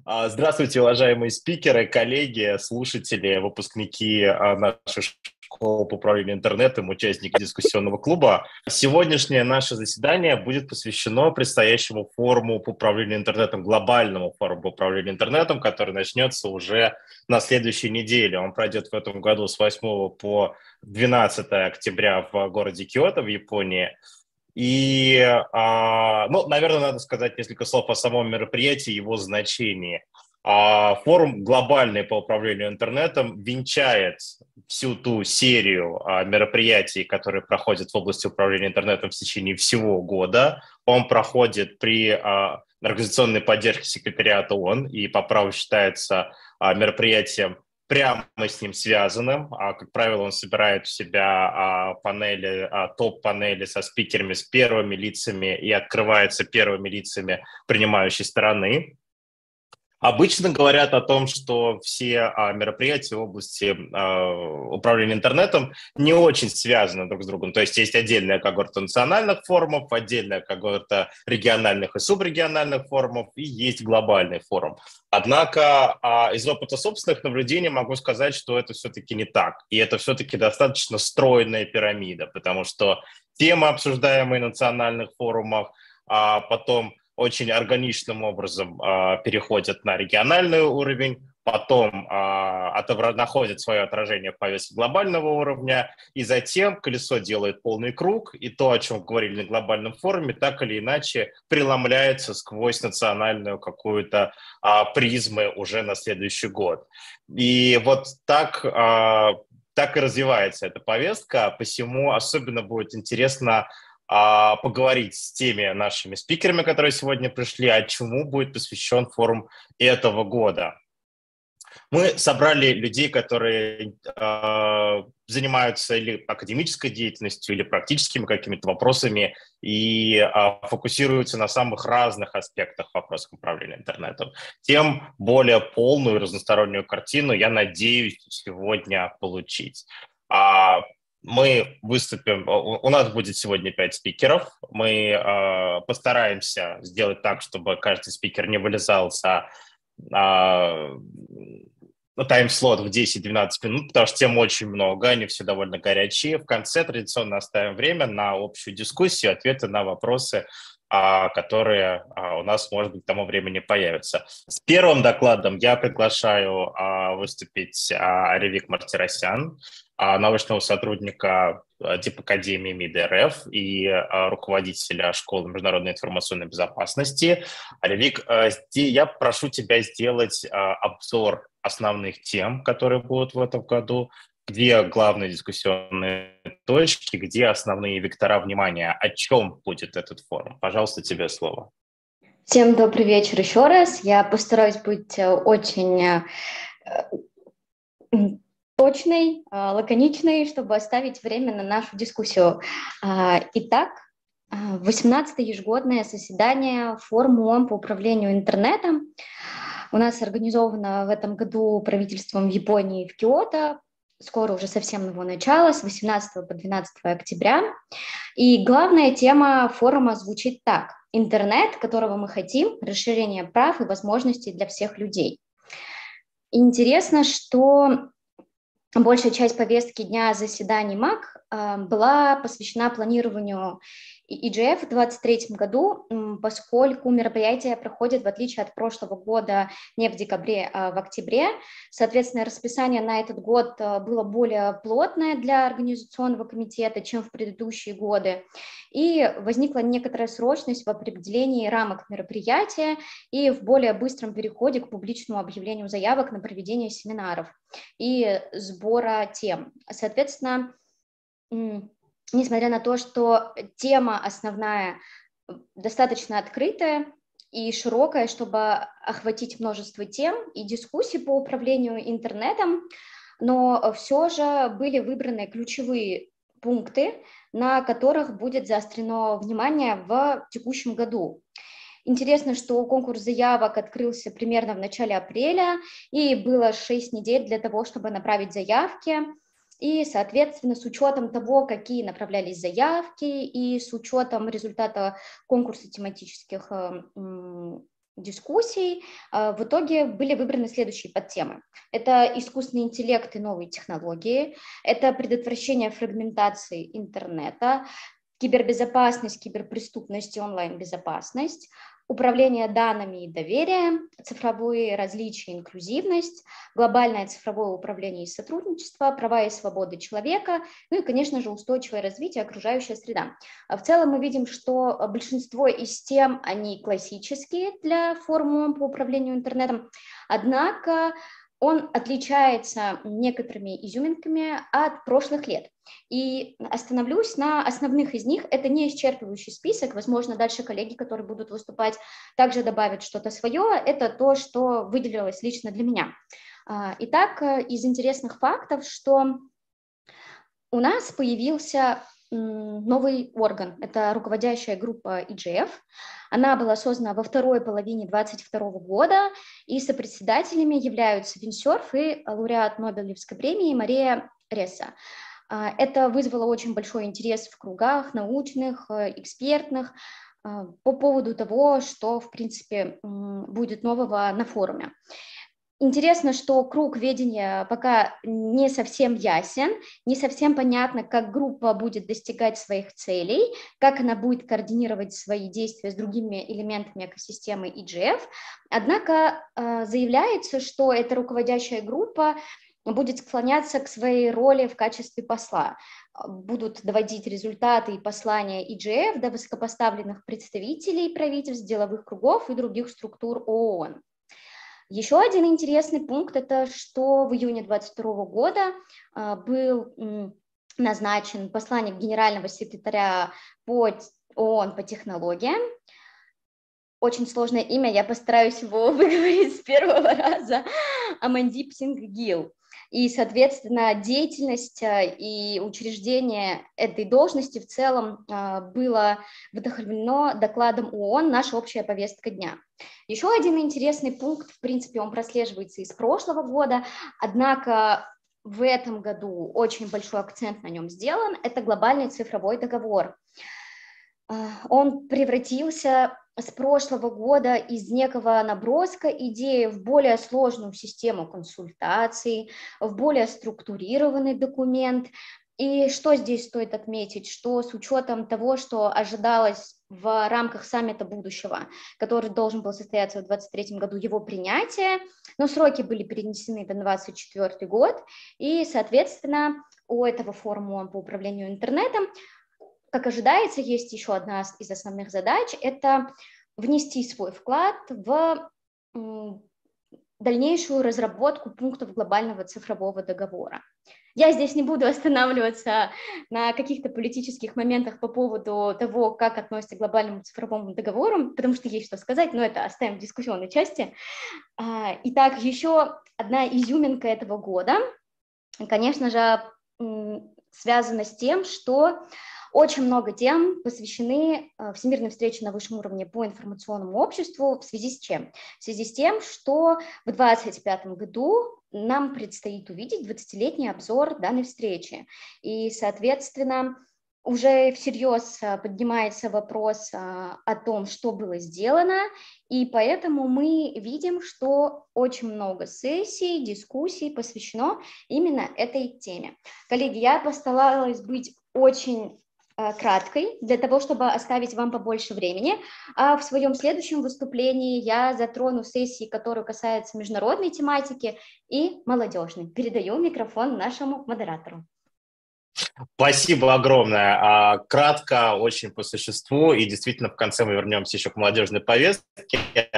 Здравствуйте, уважаемые спикеры, коллеги, слушатели, выпускники нашей школы по управлению интернетом, участники дискуссионного клуба. Сегодняшнее наше заседание будет посвящено предстоящему форуму по управлению интернетом, глобальному форуму по управлению интернетом, который начнется уже на следующей неделе. Он пройдет в этом году с 8 по 12 октября в городе Киото в Японии. Наверное, надо сказать несколько слов о самом мероприятии, его значении. Форум глобальный по управлению интернетом венчает всю ту серию мероприятий, которые проходят в области управления интернетом в течение всего года. Он проходит при организационной поддержке секретариата ООН и по праву считается мероприятием прямо с ним связанным. Как правило, он собирает в себя панели, топ-панели со спикерами, с первыми лицами и открывается первыми лицами принимающей стороны. Обычно говорят о том, что все мероприятия в области управления интернетом не очень связаны друг с другом. То есть есть отдельная когорта национальных форумов, отдельная когорта региональных и субрегиональных форумов, и есть глобальный форум. Однако из опыта собственных наблюдений могу сказать, что это все-таки не так. И это все-таки достаточно стройная пирамида, потому что темы, обсуждаемые на национальных форумах, потом очень органичным образом переходят на региональный уровень, потом находят свое отражение в повестке глобального уровня, и затем колесо делает полный круг, и то, о чем говорили на глобальном форуме, так или иначе преломляется сквозь национальную какую-то призму уже на следующий год. И вот так и развивается эта повестка, посему особенно будет интересно поговорить с теми нашими спикерами, которые сегодня пришли, а чему будет посвящен форум этого года. Мы собрали людей, которые занимаются или академической деятельностью, или практическими какими-то вопросами и фокусируются на самых разных аспектах вопросов управления интернетом. Тем более полную и разностороннюю картину я надеюсь сегодня получить. Мы выступим, у нас будет сегодня 5 спикеров, мы постараемся сделать так, чтобы каждый спикер не вылезал за тайм-слот в 10-12 минут, потому что тем очень много, они все довольно горячие. В конце традиционно оставим время на общую дискуссию, ответы на вопросы, которые у нас, может быть, к тому времени появятся. С первым докладом я приглашаю выступить Аревик Мартиросян, научного сотрудника Дипакадемии МИД РФ и руководителя школы международной информационной безопасности. Аревик, я прошу тебя сделать обзор основных тем, которые будут в этом году, где главные дискуссионные точки, где основные вектора внимания, о чем будет этот форум. Пожалуйста, тебе слово. Всем добрый вечер еще раз. Я постараюсь быть очень точной, лаконичной, чтобы оставить время на нашу дискуссию. Итак, 18-е ежегодное заседание форума ООН по управлению интернетом у нас организовано в этом году правительством Японии в Киото. Скоро уже совсем его начало, с 18 по 12 октября. И главная тема форума звучит так: интернет, которого мы хотим, расширение прав и возможностей для всех людей. Интересно, что большая часть повестки дня заседаний МАК была посвящена планированию EGF в 2023 году, поскольку мероприятие проходит, в отличие от прошлого года, не в декабре, а в октябре. Соответственно, расписание на этот год было более плотное для организационного комитета, чем в предыдущие годы. И возникла некоторая срочность в определении рамок мероприятия и в более быстром переходе к публичному объявлению заявок на проведение семинаров и сбора тем. Соответственно, несмотря на то, что тема основная достаточно открытая и широкая, чтобы охватить множество тем и дискуссий по управлению интернетом, но все же были выбраны ключевые пункты, на которых будет заострено внимание в текущем году. Интересно, что конкурс заявок открылся примерно в начале апреля, и было 6 недель для того, чтобы направить заявки. И, соответственно, с учетом того, какие направлялись заявки, и с учетом результата конкурса тематических дискуссий в итоге были выбраны следующие подтемы. Это искусственный интеллект и новые технологии, это предотвращение фрагментации интернета, кибербезопасность, киберпреступность и онлайн-безопасность, управление данными и доверие, цифровые различия и инклюзивность, глобальное цифровое управление и сотрудничество, права и свободы человека, ну и, конечно же, устойчивое развитие, окружающая среда. В целом мы видим, что большинство из тем, они классические для форума по управлению интернетом, однако он отличается некоторыми изюминками от прошлых лет. И остановлюсь на основных из них. Это не исчерпывающий список. Возможно, дальше коллеги, которые будут выступать, также добавят что-то свое. Это то, что выделилось лично для меня. Итак, из интересных фактов, что у нас появился новый орган. Это руководящая группа EGF. Она была создана во второй половине 2022 года, и сопредседателями являются Виндсерф и лауреат Нобелевской премии Мария Ресса. Это вызвало очень большой интерес в кругах научных, экспертных по поводу того, что, в принципе, будет нового на форуме. Интересно, что круг ведения пока не совсем ясен, не совсем понятно, как группа будет достигать своих целей, как она будет координировать свои действия с другими элементами экосистемы EGF. Однако заявляется, что эта руководящая группа будет склоняться к своей роли в качестве посла. Будут доводить результаты и послания EGF до высокопоставленных представителей правительств, деловых кругов и других структур ООН. Еще один интересный пункт – это что в июне 2022 года был назначен посланник генерального секретаря по ООН по технологиям. Очень сложное имя, я постараюсь его выговорить с первого раза. Амандип Синг Гил. И, соответственно, деятельность и учреждение этой должности в целом было вдохновлено докладом ООН «Наша общая повестка дня». Еще один интересный пункт, в принципе, он прослеживается из прошлого года, однако в этом году очень большой акцент на нем сделан, это глобальный цифровой договор. Он превратился с прошлого года из некого наброска идеи в более сложную систему консультаций, в более структурированный документ. И что здесь стоит отметить, что с учетом того, что ожидалось в рамках саммита будущего, который должен был состояться в 2023 году, его принятие, но сроки были перенесены на 2024 год, и, соответственно, у этого форума по управлению интернетом, как ожидается, есть еще одна из основных задач – это внести свой вклад в дальнейшую разработку пунктов глобального цифрового договора. Я здесь не буду останавливаться на каких-то политических моментах по поводу того, как относится к глобальному цифровому договору, потому что есть что сказать, но это оставим в дискуссионной части. Итак, еще одна изюминка этого года, конечно же, связана с тем, что очень много тем посвящены Всемирной встрече на высшем уровне по информационному обществу. В связи с чем? В связи с тем, что в 2025 году нам предстоит увидеть 20-летний обзор данной встречи. И, соответственно, уже всерьез поднимается вопрос о том, что было сделано, и поэтому мы видим, что очень много сессий, дискуссий посвящено именно этой теме. Коллеги, я постаралась быть очень краткой, для того, чтобы оставить вам побольше времени. А в своем следующем выступлении я затрону сессии, которые касаются международной тематики и молодежной. Передаю микрофон нашему модератору. Спасибо огромное. Кратко, очень по существу, и действительно в конце мы вернемся еще к молодежной повестке.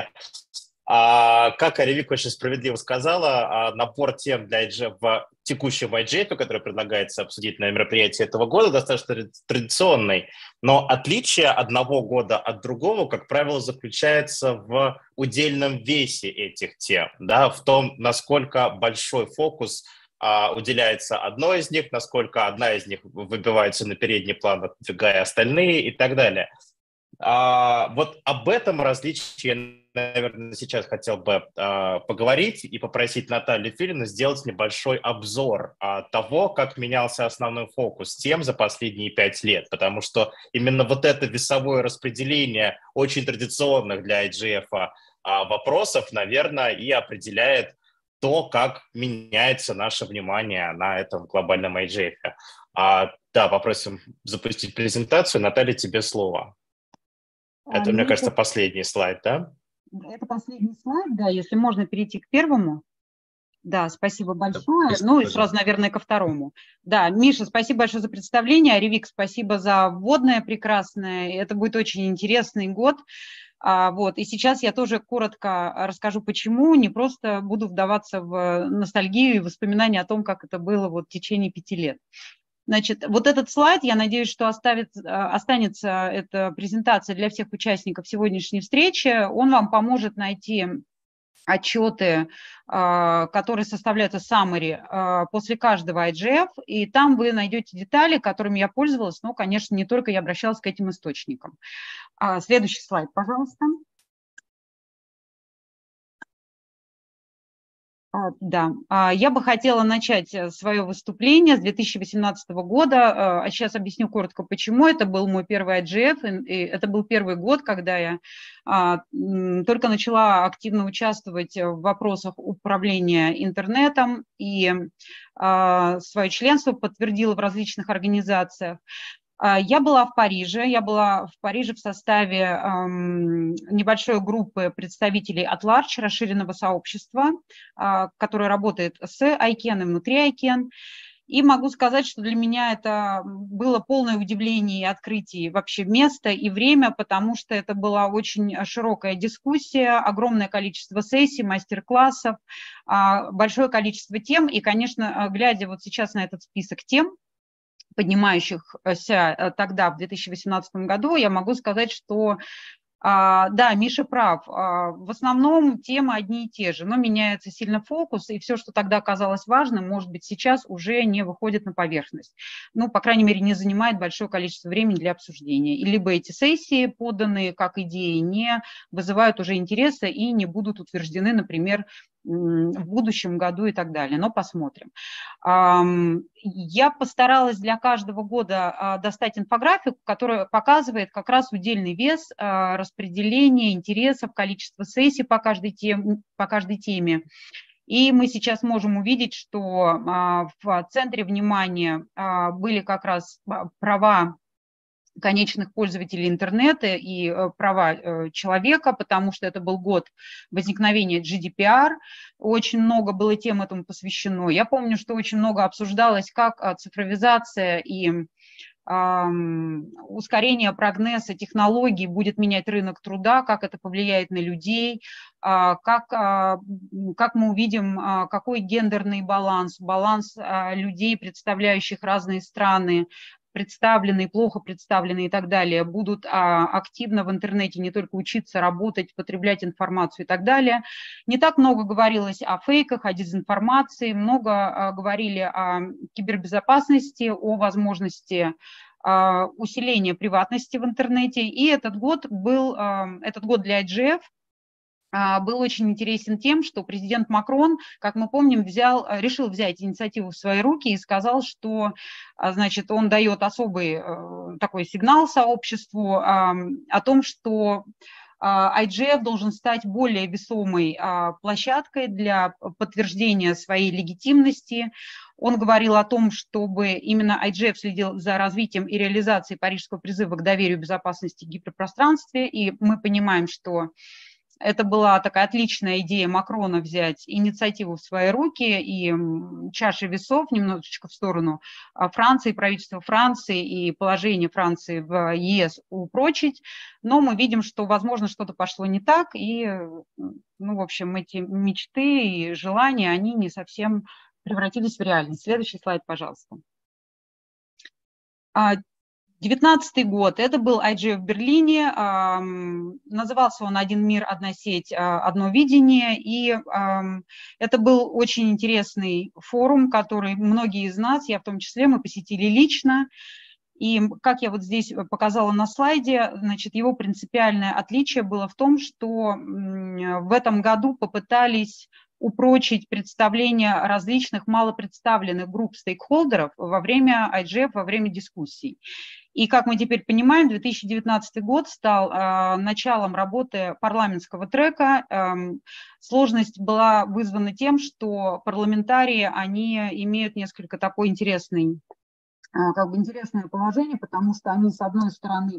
Как Аревик очень справедливо сказала, набор тем для IGF в текущем IGF, который предлагается обсудить на мероприятии этого года, достаточно традиционный, но отличие одного года от другого, как правило, заключается в удельном весе этих тем, да, в том, насколько большой фокус уделяется одной из них, насколько одна из них выбивается на передний план, отодвигая остальные и так далее. Вот об этом различии наверное, сейчас хотел бы поговорить и попросить Наталью Филину сделать небольшой обзор того, как менялся основной фокус тем за последние 5 лет, потому что именно вот это весовое распределение очень традиционных для IGF вопросов, наверное, и определяет то, как меняется наше внимание на этом глобальном IGF. Да, попросим запустить презентацию. Наталья, тебе слово. Это, мне кажется, последний слайд, да? Это последний слайд, да, если можно перейти к первому. Да, спасибо большое. Спасибо, ну и сразу, наверное, ко второму. Да, Миша, спасибо большое за представление. Ревик, спасибо за вводное прекрасное. Это будет очень интересный год. Вот. И сейчас я тоже коротко расскажу, почему, не просто буду вдаваться в ностальгию и воспоминания о том, как это было вот в течение 5 лет. Значит, вот этот слайд, я надеюсь, что останется эта презентация для всех участников сегодняшней встречи. Он вам поможет найти отчеты, которые составляются summary после каждого IGF, и там вы найдете детали, которыми я пользовалась, но, конечно, не только я обращалась к этим источникам. Следующий слайд, пожалуйста. Да, я бы хотела начать свое выступление с 2018 года. Сейчас объясню коротко, почему. Это был мой первый IGF, и это был первый год, когда я только начала активно участвовать в вопросах управления интернетом и свое членство подтвердила в различных организациях. Я была в Париже в составе небольшой группы представителей at large, расширенного сообщества, которое работает с ICANN и внутри ICANN. И могу сказать, что для меня это было полное удивление и открытие вообще места и время, потому что это была очень широкая дискуссия, огромное количество сессий, мастер-классов, большое количество тем. И, конечно, глядя вот сейчас на этот список тем, поднимающихся тогда, в 2018 году, я могу сказать, что да, Миша прав. В основном темы одни и те же, но меняется сильно фокус, и все, что тогда казалось важным, может быть, сейчас уже не выходит на поверхность. Ну, по крайней мере, не занимает большое количество времени для обсуждения. И либо эти сессии, поданные как идеи, не вызывают уже интереса и не будут утверждены, например, в будущем году и так далее. Но посмотрим. Я постаралась для каждого года достать инфографику, которая показывает как раз удельный вес, распределение интересов, количество сессий по каждой теме. И мы сейчас можем увидеть, что в центре внимания были как раз права конечных пользователей интернета и права человека, потому что это был год возникновения GDPR. Очень много было тем этому посвящено. Я помню, что очень много обсуждалось, как цифровизация и ускорение прогресса технологий будет менять рынок труда, как это повлияет на людей, как мы увидим, какой гендерный баланс людей, представляющих разные страны, представленные, плохо представленные и так далее, будут активно в интернете не только учиться, работать, потреблять информацию и так далее. Не так много говорилось о фейках, о дезинформации, много говорили о кибербезопасности, о возможности усиления приватности в интернете. И этот год для IGF был очень интересен тем, что президент Макрон, как мы помним, решил взять инициативу в свои руки и сказал, что, значит, он дает особый такой сигнал сообществу о том, что IGF должен стать более весомой площадкой для подтверждения своей легитимности. Он говорил о том, чтобы именно IGF следил за развитием и реализацией Парижского призыва к доверию, безопасности в гиперпространстве, и мы понимаем, что это была такая отличная идея Макрона взять инициативу в свои руки и чаши весов немножечко в сторону Франции, правительства Франции и положение Франции в ЕС упрочить. Но мы видим, что, возможно, что-то пошло не так, и, ну, в общем, эти мечты и желания, они не совсем превратились в реальность. Следующий слайд, пожалуйста. 2019 год, это был IGF в Берлине, назывался он «Один мир, одна сеть, одно видение», и это был очень интересный форум, который многие из нас, я в том числе, мы посетили лично. И как я вот здесь показала на слайде, значит, его принципиальное отличие было в том, что в этом году попытались упрочить представление различных малопредставленных групп стейкхолдеров во время IGF, во время дискуссий. И, как мы теперь понимаем, 2019 год стал началом работы парламентского трека. Сложность была вызвана тем, что парламентарии, они имеют несколько такой интересное положение, потому что они, с одной стороны,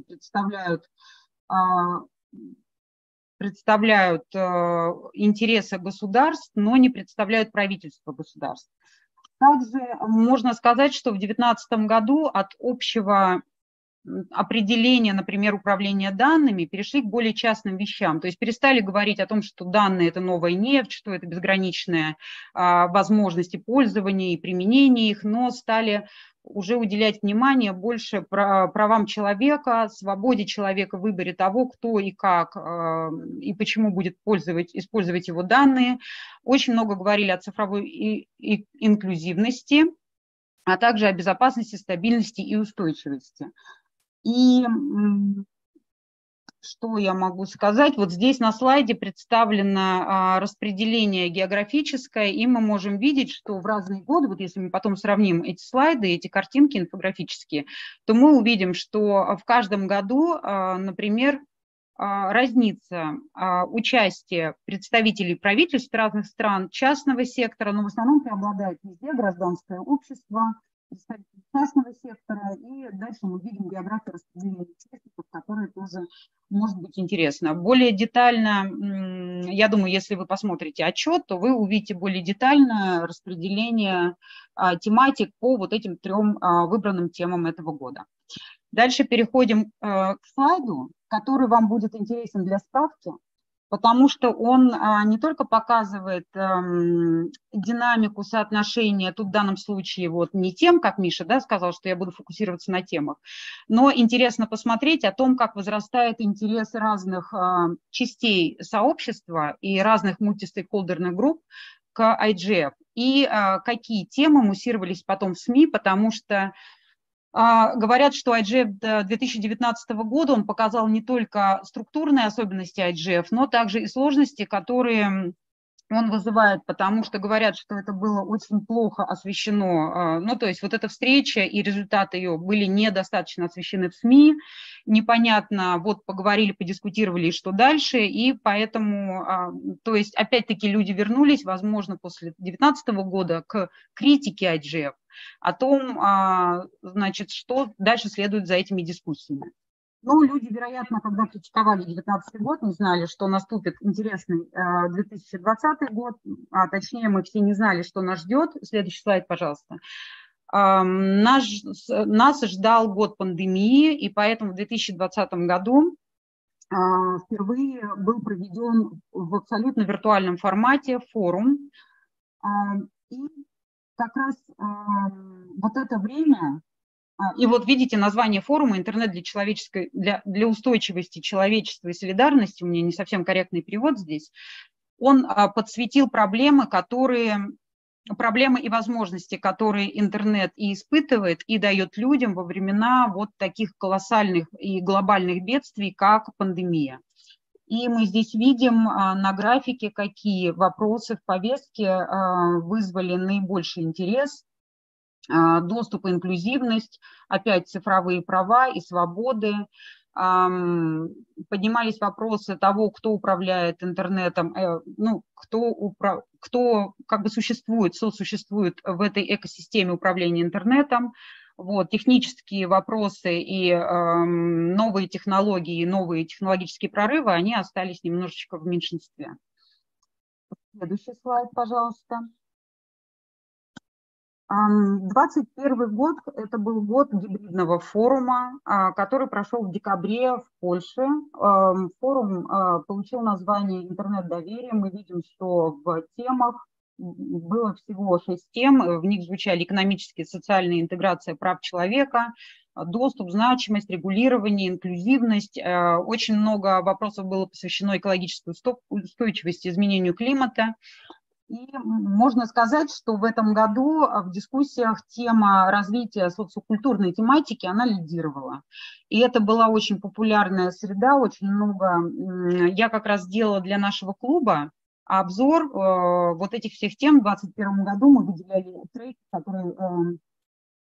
представляют интересы государств, но не представляют правительство государств. Также можно сказать, что в 2019 году от общего определения, например, управления данными, перешли к более частным вещам. То есть перестали говорить о том, что данные – это новая нефть, что это безграничные возможности пользования и применения их, но стали уже уделять внимание больше правам человека, свободе человека в выборе того, кто и как и почему будет использовать его данные. Очень много говорили о цифровой инклюзивности, а также о безопасности, стабильности и устойчивости. И что я могу сказать? Вот здесь на слайде представлено распределение географическое, и мы можем видеть, что в разные годы, вот если мы потом сравним эти слайды, эти картинки инфографические, то мы увидим, что в каждом году, например, разнится участие представителей правительств разных стран, частного сектора, но в основном преобладает везде гражданское общество, представители частного сектора, и дальше мы видим географию распределения участников, которая тоже может быть интересна. Более детально, я думаю, если вы посмотрите отчет, то вы увидите более детальное распределение тематик по вот этим 3 выбранным темам этого года. Дальше переходим к слайду, который вам будет интересен для справки, потому что он не только показывает динамику соотношения, тут в данном случае вот не тем, как Миша сказал, что я буду фокусироваться на темах, но интересно посмотреть о том, как возрастает интерес разных частей сообщества и разных мультистейкхолдерных групп к IGF, и какие темы муссировались потом в СМИ, потому что говорят, что IGF 2019 года он показал не только структурные особенности IGF, но также и сложности, которые он вызывает, потому что говорят, что это было очень плохо освещено. Ну, то есть вот эта встреча и результаты ее были недостаточно освещены в СМИ, непонятно, вот поговорили, подискутировали, и что дальше, и поэтому, то есть опять-таки люди вернулись, возможно, после 2019 года к критике IGF, о том, значит, что дальше следует за этими дискуссиями. Ну, люди, вероятно, когда критиковали 2019 год, не знали, что наступит интересный 2020 год, а точнее мы все не знали, что нас ждет. Следующий слайд, пожалуйста. Нас ждал год пандемии, и поэтому в 2020 году впервые был проведен в абсолютно виртуальном формате форум. И как раз вот это время, и вот видите название форума «Интернет для устойчивости человечества и солидарности», у меня не совсем корректный перевод здесь, он подсветил проблемы и возможности, которые интернет и испытывает, и дает людям во времена вот таких колоссальных и глобальных бедствий, как пандемия. И мы здесь видим на графике, какие вопросы в повестке вызвали наибольший интерес. Доступ и инклюзивность, опять цифровые права и свободы. Поднимались вопросы того, кто управляет интернетом, ну, кто как бы сосуществует в этой экосистеме управления интернетом. Вот, технические вопросы и новые технологии, новые технологические прорывы, они остались немножечко в меньшинстве. Следующий слайд, пожалуйста. 2021 год – это был год гибридного форума, который прошел в декабре в Польше. Форум получил название «Интернет доверия». Мы видим, что в темах было всего 6 тем. В них звучали экономические и социальная интеграция прав человека, доступ, значимость, регулирование, инклюзивность. Очень много вопросов было посвящено экологической устойчивости, изменению климата. И можно сказать, что в этом году в дискуссиях тема развития социокультурной тематики, она лидировала. И это была очень популярная среда, очень много. Я как раз делала для нашего клуба обзор вот этих всех тем. В 2021 году мы выделяли треки, которые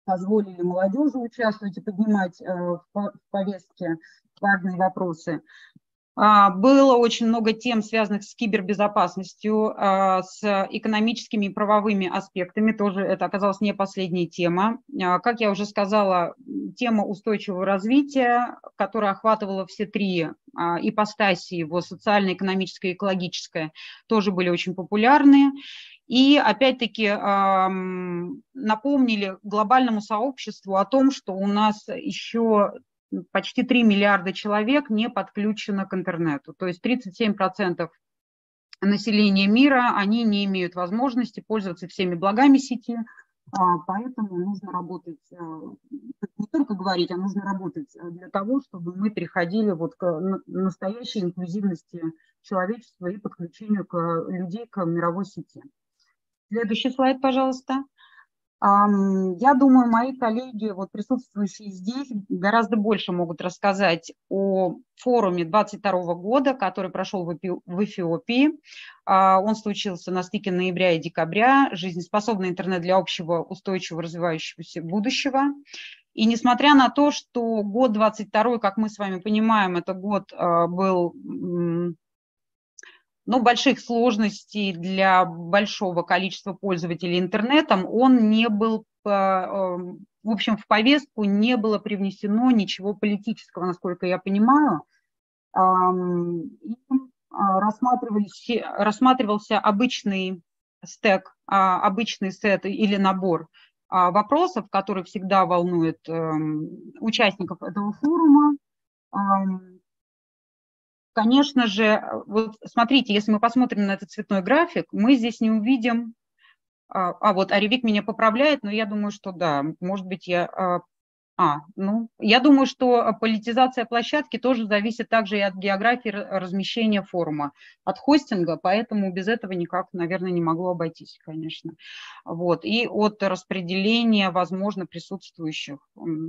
позволили молодежи участвовать и поднимать в повестке важные вопросы. Было очень много тем, связанных с кибербезопасностью, с экономическими и правовыми аспектами. Тоже это оказалась не последняя тема. Как я уже сказала, тема устойчивого развития, которая охватывала все три ипостаси его: социальное, экономическое и экологическое, тоже были очень популярны. И опять-таки напомнили глобальному сообществу о том, что у нас еще почти 3 миллиарда человек не подключено к интернету. То есть 37% населения мира, они не имеют возможности пользоваться всеми благами сети, поэтому нужно работать, не только говорить, а нужно работать для того, чтобы мы переходили вот к настоящей инклюзивности человечества и подключению людей к мировой сети. Следующий слайд, пожалуйста. Я думаю, мои коллеги, вот присутствующие здесь, гораздо больше могут рассказать о форуме 2022 года, который прошел в Эфиопии. Он случился на стыке ноября и декабря. Жизнеспособный интернет для общего устойчивого развивающегося будущего. И несмотря на то, что год 2022, как мы с вами понимаем, это год был больших сложностей для большого количества пользователей интернетом, он не был, в общем, в повестку не было привнесено ничего политического, насколько я понимаю. И рассматривался обычный стек, обычный сет или набор вопросов, который всегда волнует участников этого форума. Конечно же, вот смотрите, если мы посмотрим на этот цветной график, мы здесь не увидим, вот Аревик меня поправляет, но я думаю, что да, может быть, я думаю, что политизация площадки тоже зависит также и от географии размещения форума, от хостинга, поэтому без этого никак, наверное, не могло обойтись, конечно. Вот, и от распределения, возможно, присутствующих,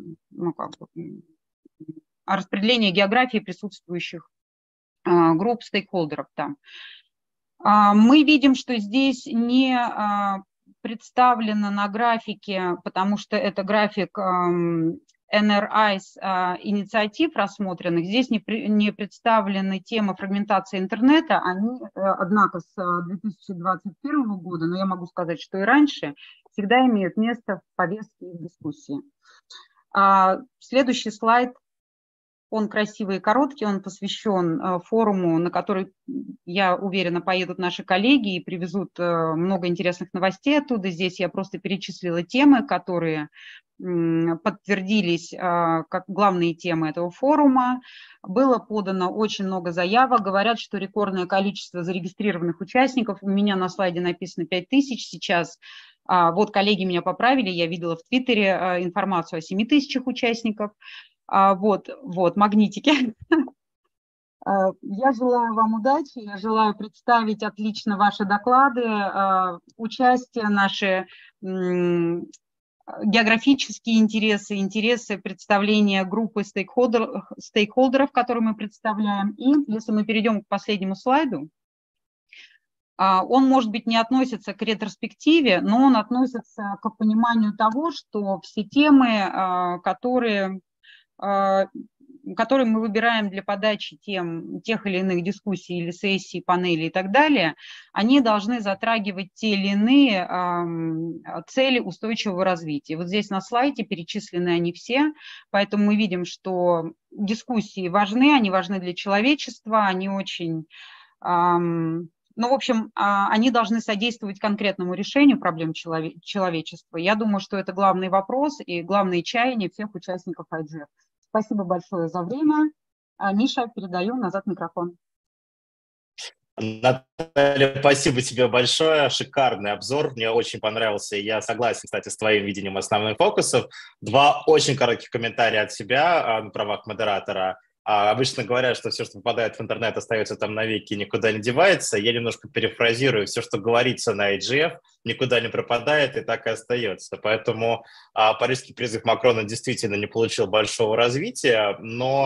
распределения географии присутствующих групп стейкхолдеров там. Мы видим, что здесь не представлено на графике, потому что это график NRIs инициатив рассмотренных. Здесь не представлены темы фрагментации интернета. Они, однако, с 2021 года, но я могу сказать, что и раньше, всегда имеют место в повестке и в дискуссии. Следующий слайд. Он красивый и короткий, он посвящен форуму, на который, я уверена, поедут наши коллеги и привезут много интересных новостей оттуда. Здесь я просто перечислила темы, которые подтвердились как главные темы этого форума. Было подано очень много заявок. Говорят, что рекордное количество зарегистрированных участников. У меня на слайде написано 5000 сейчас. Вот коллеги меня поправили, я видела в Твиттере информацию о 7000 участников. Вот, магнитики. Я желаю вам удачи, я желаю представить отлично ваши доклады, участие, наши географические интересы, интересы представления группы стейкхолдеров, которые мы представляем. И если мы перейдем к последнему слайду, он, может быть, не относится к ретроспективе, но он относится к пониманию того, что все темы, которые мы выбираем для подачи тех или иных дискуссий или сессий, панелей и так далее, они должны затрагивать те или иные цели устойчивого развития. Вот здесь на слайде перечислены они все, поэтому мы видим, что дискуссии важны, они важны для человечества, они очень... в общем, они должны содействовать конкретному решению проблем человечества. Я думаю, что это главный вопрос и главные чаяния всех участников IGF. Спасибо большое за время. Миша, передаю назад микрофон. Наталья, спасибо тебе большое. Шикарный обзор. Мне очень понравился. Я согласен, кстати, с твоим видением основных фокусов. 2 очень коротких комментария от себя на правах модератора. Обычно говорят, что все, что попадает в интернет, остается там навеки и никуда не девается. Я немножко перефразирую. Все, что говорится на IGF, никуда не пропадает и так и остается. Поэтому парижский призыв Макрона действительно не получил большого развития, но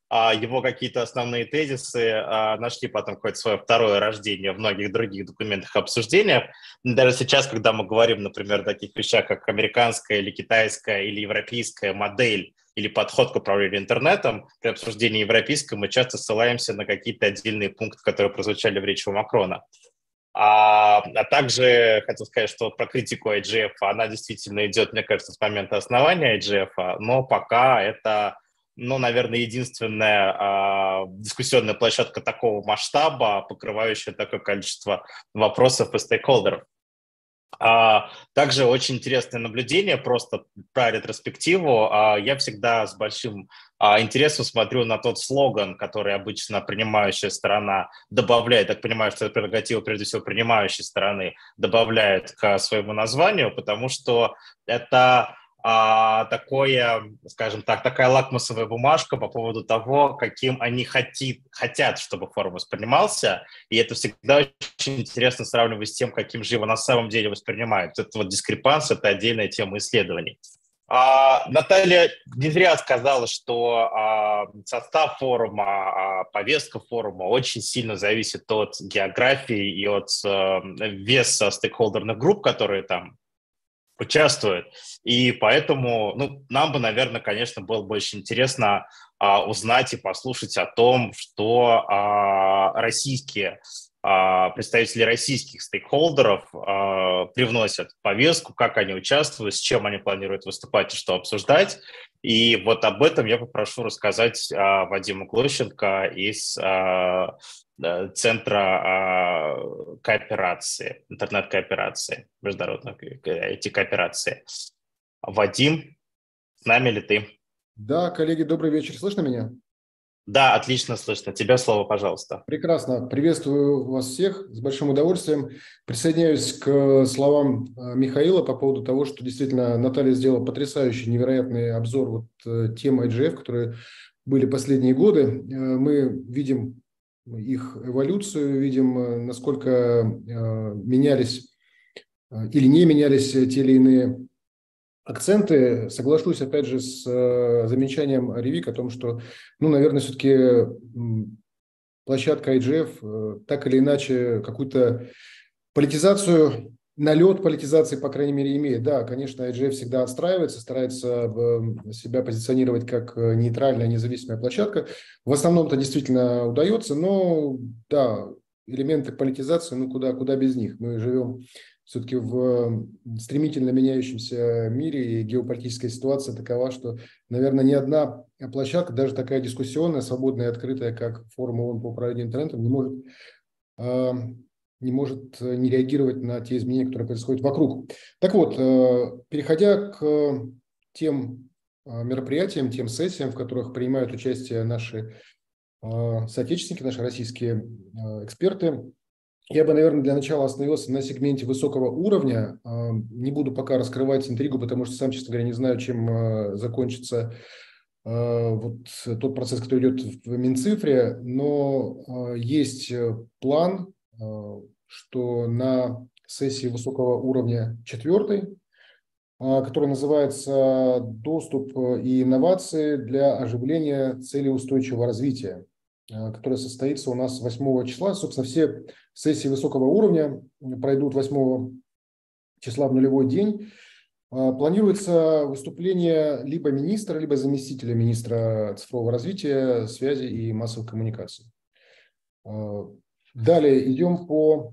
его какие-то основные тезисы нашли потом какое-то свое второе рождение в многих других документах и обсуждениях. Даже сейчас, когда мы говорим, например, о таких вещах, как американская или китайская или европейская модель или подход к управлению интернетом, при обсуждении европейского мы часто ссылаемся на какие-то отдельные пункты, которые прозвучали в речи у Макрона. А также хотел сказать, что про критику IGF, она действительно идет, мне кажется, с момента основания IGF, но пока это, ну, наверное, единственная дискуссионная площадка такого масштаба, покрывающая такое количество вопросов и стейкхолдеров. Также очень интересное наблюдение, просто про ретроспективу. Я всегда с большим интересом смотрю на тот слоган, который обычно принимающая сторона добавляет. Так понимаю, что это прерогатива, прежде всего, принимающей стороны добавляет к своему названию, потому что это такое, скажем так, такая лакмусовая бумажка по поводу того, каким они хотят, чтобы форум воспринимался, и это всегда очень интересно сравнивать с тем, каким же его на самом деле воспринимают. Это вот дискрепанция, это отдельная тема исследований. Наталья не зря сказала, что состав форума, повестка форума очень сильно зависит от географии и от веса стейкхолдерных групп, которые там участвуют. И поэтому нам бы, наверное, конечно, было бы очень интересно узнать и послушать о том, что российские представители российских стейкхолдеров привносят в повестку, как они участвуют, с чем они планируют выступать и что обсуждать. И вот об этом я попрошу рассказать Вадима Глущенко из Центра кооперации, интернет-кооперации, международной IT-кооперации. Вадим, с нами ли ты? Да, коллеги, добрый вечер. Слышно меня? Да, отлично слышно. Тебе слово, пожалуйста. Прекрасно. Приветствую вас всех. С большим удовольствием присоединяюсь к словам Михаила по поводу того, что действительно Наталья сделала потрясающий, невероятный обзор вот тем IGF, которые были последние годы. Мы видим их эволюцию, видим, насколько менялись или не менялись те или иные акценты. Соглашусь, опять же, с замечанием Ревик о том, что, наверное, все-таки площадка IGF так или иначе какую-то политизацию, налет политизации, по крайней мере, имеет. Да, конечно, IGF всегда отстраивается, старается себя позиционировать как нейтральная, независимая площадка. В основном это действительно удается, но, да, элементы политизации, куда без них. Мы живем все-таки в стремительно меняющемся мире, и геополитическая ситуация такова, что, наверное, ни одна площадка, даже такая дискуссионная, свободная и открытая, как форум ООН по управлению интернетом, не может не реагировать на те изменения, которые происходят вокруг. Так вот, переходя к тем мероприятиям, тем сессиям, в которых принимают участие наши соотечественники, наши российские эксперты, я бы, наверное, для начала остановился на сегменте высокого уровня. Не буду пока раскрывать интригу, потому что сам, честно говоря, не знаю, чем закончится вот тот процесс, который идет в Минцифре, но есть план, что на сессии высокого уровня 4-й, который называется «Доступ и инновации для оживления целей устойчивого развития», которая состоится у нас 8 числа. Собственно, все сессии высокого уровня пройдут 8 числа в нулевой день. Планируется выступление либо министра, либо заместителя министра цифрового развития, связи и массовых коммуникаций. Далее идем по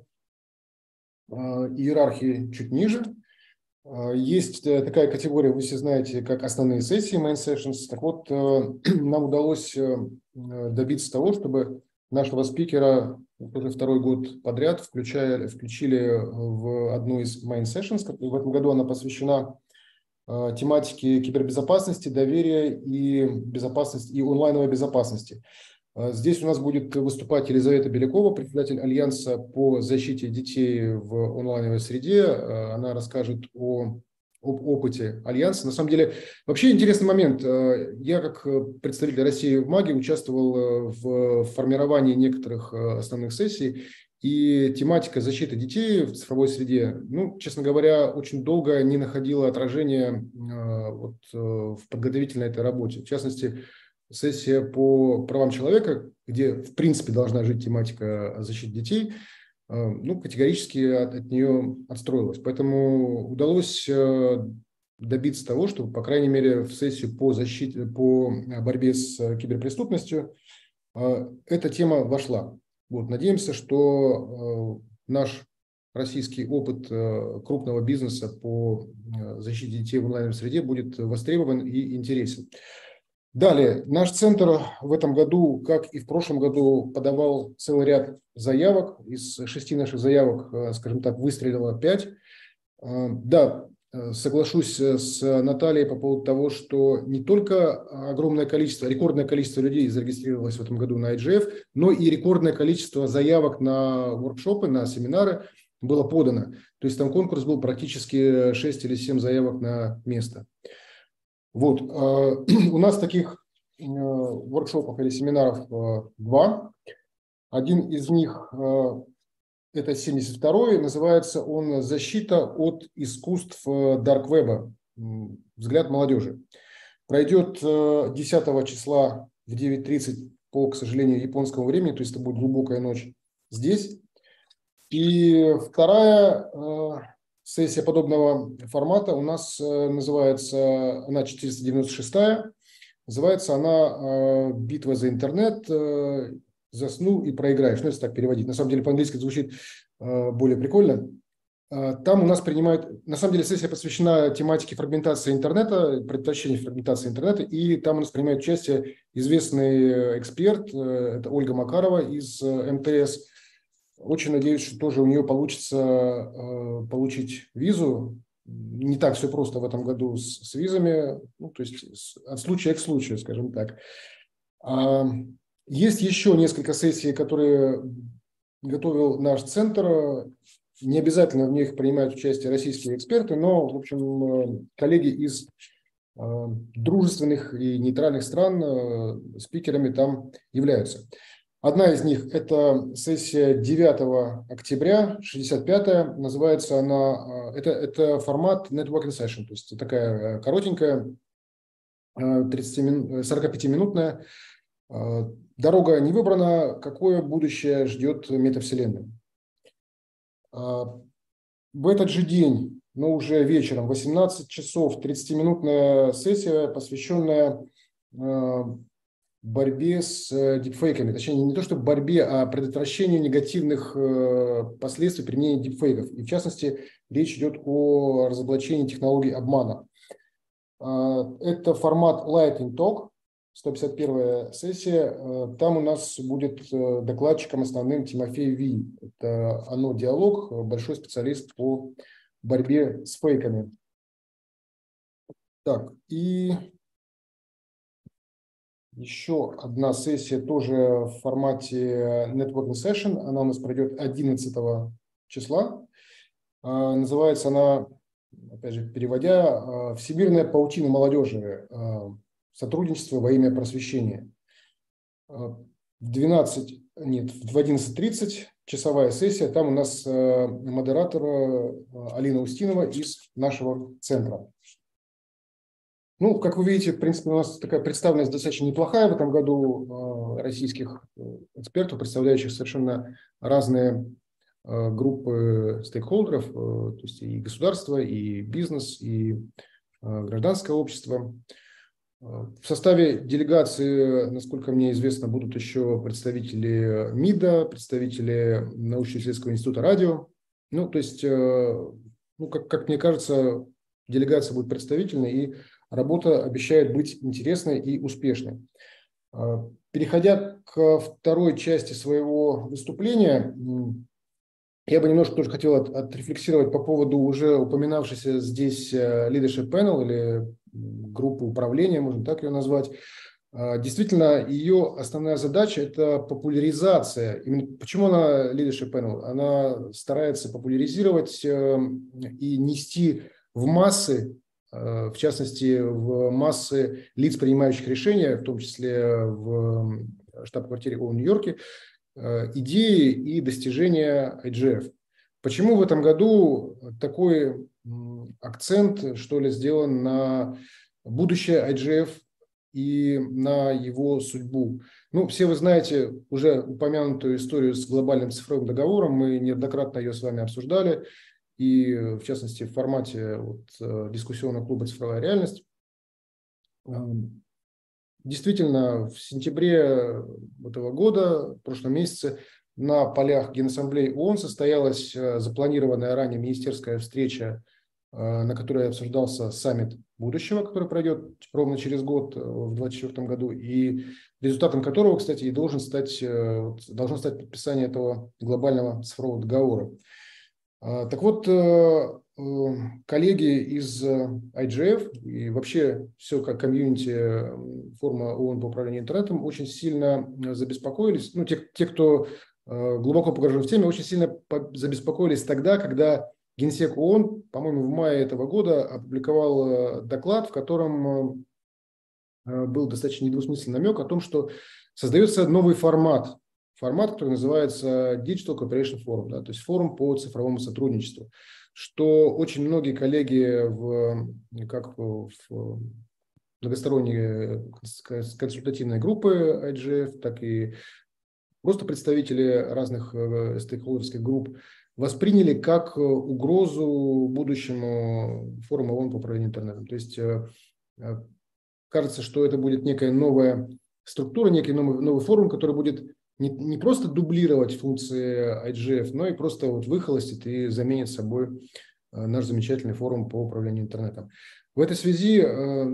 иерархии чуть ниже. Есть такая категория, вы все знаете, как основные сессии, main sessions. Так вот, нам удалось добиться того, чтобы нашего спикера уже второй год подряд включили в одну из main sessions. В этом году она посвящена тематике кибербезопасности, доверия и безопасности, и онлайновой безопасности. Здесь у нас будет выступать Елизавета Белякова, председатель Альянса по защите детей в онлайновой среде. Она расскажет об опыте Альянса. На самом деле, вообще интересный момент. Я, как представитель России в МАГе, участвовал в формировании некоторых основных сессий, и тематика защиты детей в цифровой среде, честно говоря, очень долго не находила отражения в подготовительной этой работе. В частности, сессия по правам человека, где, в принципе, должна жить тематика защиты детей, категорически от нее отстроилась. Поэтому удалось добиться того, что, по крайней мере, в сессию по борьбе с киберпреступностью эта тема вошла. Надеемся, что наш российский опыт крупного бизнеса по защите детей в онлайновой среде будет востребован и интересен. Далее, наш центр в этом году, как и в прошлом году, подавал целый ряд заявок. Из 6 наших заявок, скажем так, выстрелило 5. Да, соглашусь с Натальей по поводу того, что не только рекордное количество людей зарегистрировалось в этом году на IGF, но и рекордное количество заявок на воркшопы, на семинары было подано. То есть там конкурс был практически 6 или 7 заявок на место. У нас таких воркшопов или семинаров 2. Один из них это 72-й, называется он «Защита от искусств дарквеба. Взгляд молодежи». Пройдет 10 числа в 9:30 по, к сожалению, японскому времени, то есть это будет глубокая ночь здесь. И вторая сессия подобного формата у нас называется, она 496-я, называется она «Битва за интернет. Заснул и проиграешь». Если так переводить. На самом деле по-английски звучит более прикольно. Там у нас на самом деле сессия посвящена тематике фрагментации интернета, предотвращению фрагментации интернета, и там у нас принимает участие известный эксперт, это Ольга Макарова из МТС. Очень надеюсь, что тоже у нее получится получить визу. Не так все просто в этом году с визами, то есть от случая к случаю, скажем так. Есть еще несколько сессий, которые готовил наш центр. Не обязательно в них принимают участие российские эксперты, но, в общем, коллеги из дружественных и нейтральных стран спикерами там являются. Одна из них – это сессия 9 октября, 65-я. Называется она, это формат networking session, то есть такая коротенькая, 45-минутная. Дорога не выбрана, какое будущее ждет метавселенной. В этот же день, но уже вечером, 18 часов, 30-минутная сессия, посвященная борьбе с дипфейками. Точнее, не то что борьбе, а предотвращению негативных последствий применения дипфейков. И в частности, речь идет о разоблачении технологий обмана. Это формат Lightning Talk. 151-я сессия. Там у нас будет докладчиком основным Тимофей Ви. Это ОНО «Диалог», большой специалист по борьбе с фейками. Так, и еще одна сессия тоже в формате Networking Session. Она у нас пройдет 11 числа. Называется она, опять же, переводя, «Всемирная паутина молодежи. Сотрудничество во имя просвещения». В 11:30 часовая сессия. Там у нас модератор Алина Устинова из нашего центра. Как вы видите, в принципе, у нас такая представленность достаточно неплохая в этом году российских экспертов, представляющих совершенно разные группы стейкхолдеров, то есть и государство, и бизнес, и гражданское общество. В составе делегации, насколько мне известно, будут еще представители МИДа, представители научно-исследовательского института радио. То есть, как мне кажется, делегация будет представительной, и работа обещает быть интересной и успешной. Переходя к второй части своего выступления, я бы немножко тоже хотел отрефлексировать по поводу уже упоминавшейся здесь Leadership Panel или группы управления, можно так ее назвать. Действительно, ее основная задача – это популяризация. Именно почему она Leadership Panel? Она старается популяризировать и нести в массы, в частности, в массы лиц, принимающих решения, в том числе в штаб-квартире ООН в Нью-Йорке, идеи и достижения IGF. Почему в этом году такой акцент, что ли, сделан на будущее IGF и на его судьбу. Ну, все вы знаете уже упомянутую историю с глобальным цифровым договором, мы неоднократно ее с вами обсуждали, и в частности в формате дискуссионного клуба «Цифровая реальность». Действительно, в сентябре этого года, в прошлом месяце, на полях Генассамблеи ООН состоялась запланированная ранее министерская встреча, на которой обсуждался саммит будущего, который пройдет ровно через год, в 2024 году, и результатом которого, кстати, и должно стать подписание этого глобального цифрового договора. Так вот, коллеги из IGF и вообще все как комьюнити форума ООН по управлению интернетом очень сильно забеспокоились, ну, те, кто глубоко погружен в теме, очень сильно забеспокоились тогда, когда Генсек ООН, по-моему, в мае этого года опубликовал доклад, в котором был достаточно недвусмысленный намек о том, что создается новый формат, который называется Digital Cooperation Forum, да, то есть форум по цифровому сотрудничеству, что очень многие коллеги как в многосторонние консультативные группы IGF, так и просто представители разных стейкхолдерских групп восприняли как угрозу будущему форуму ООН по управлению интернетом. То есть кажется, что это будет некая новая структура, некий новый форум, который будет не просто дублировать функции IGF, но и просто выхолостит и заменит собой наш замечательный форум по управлению интернетом. В этой связи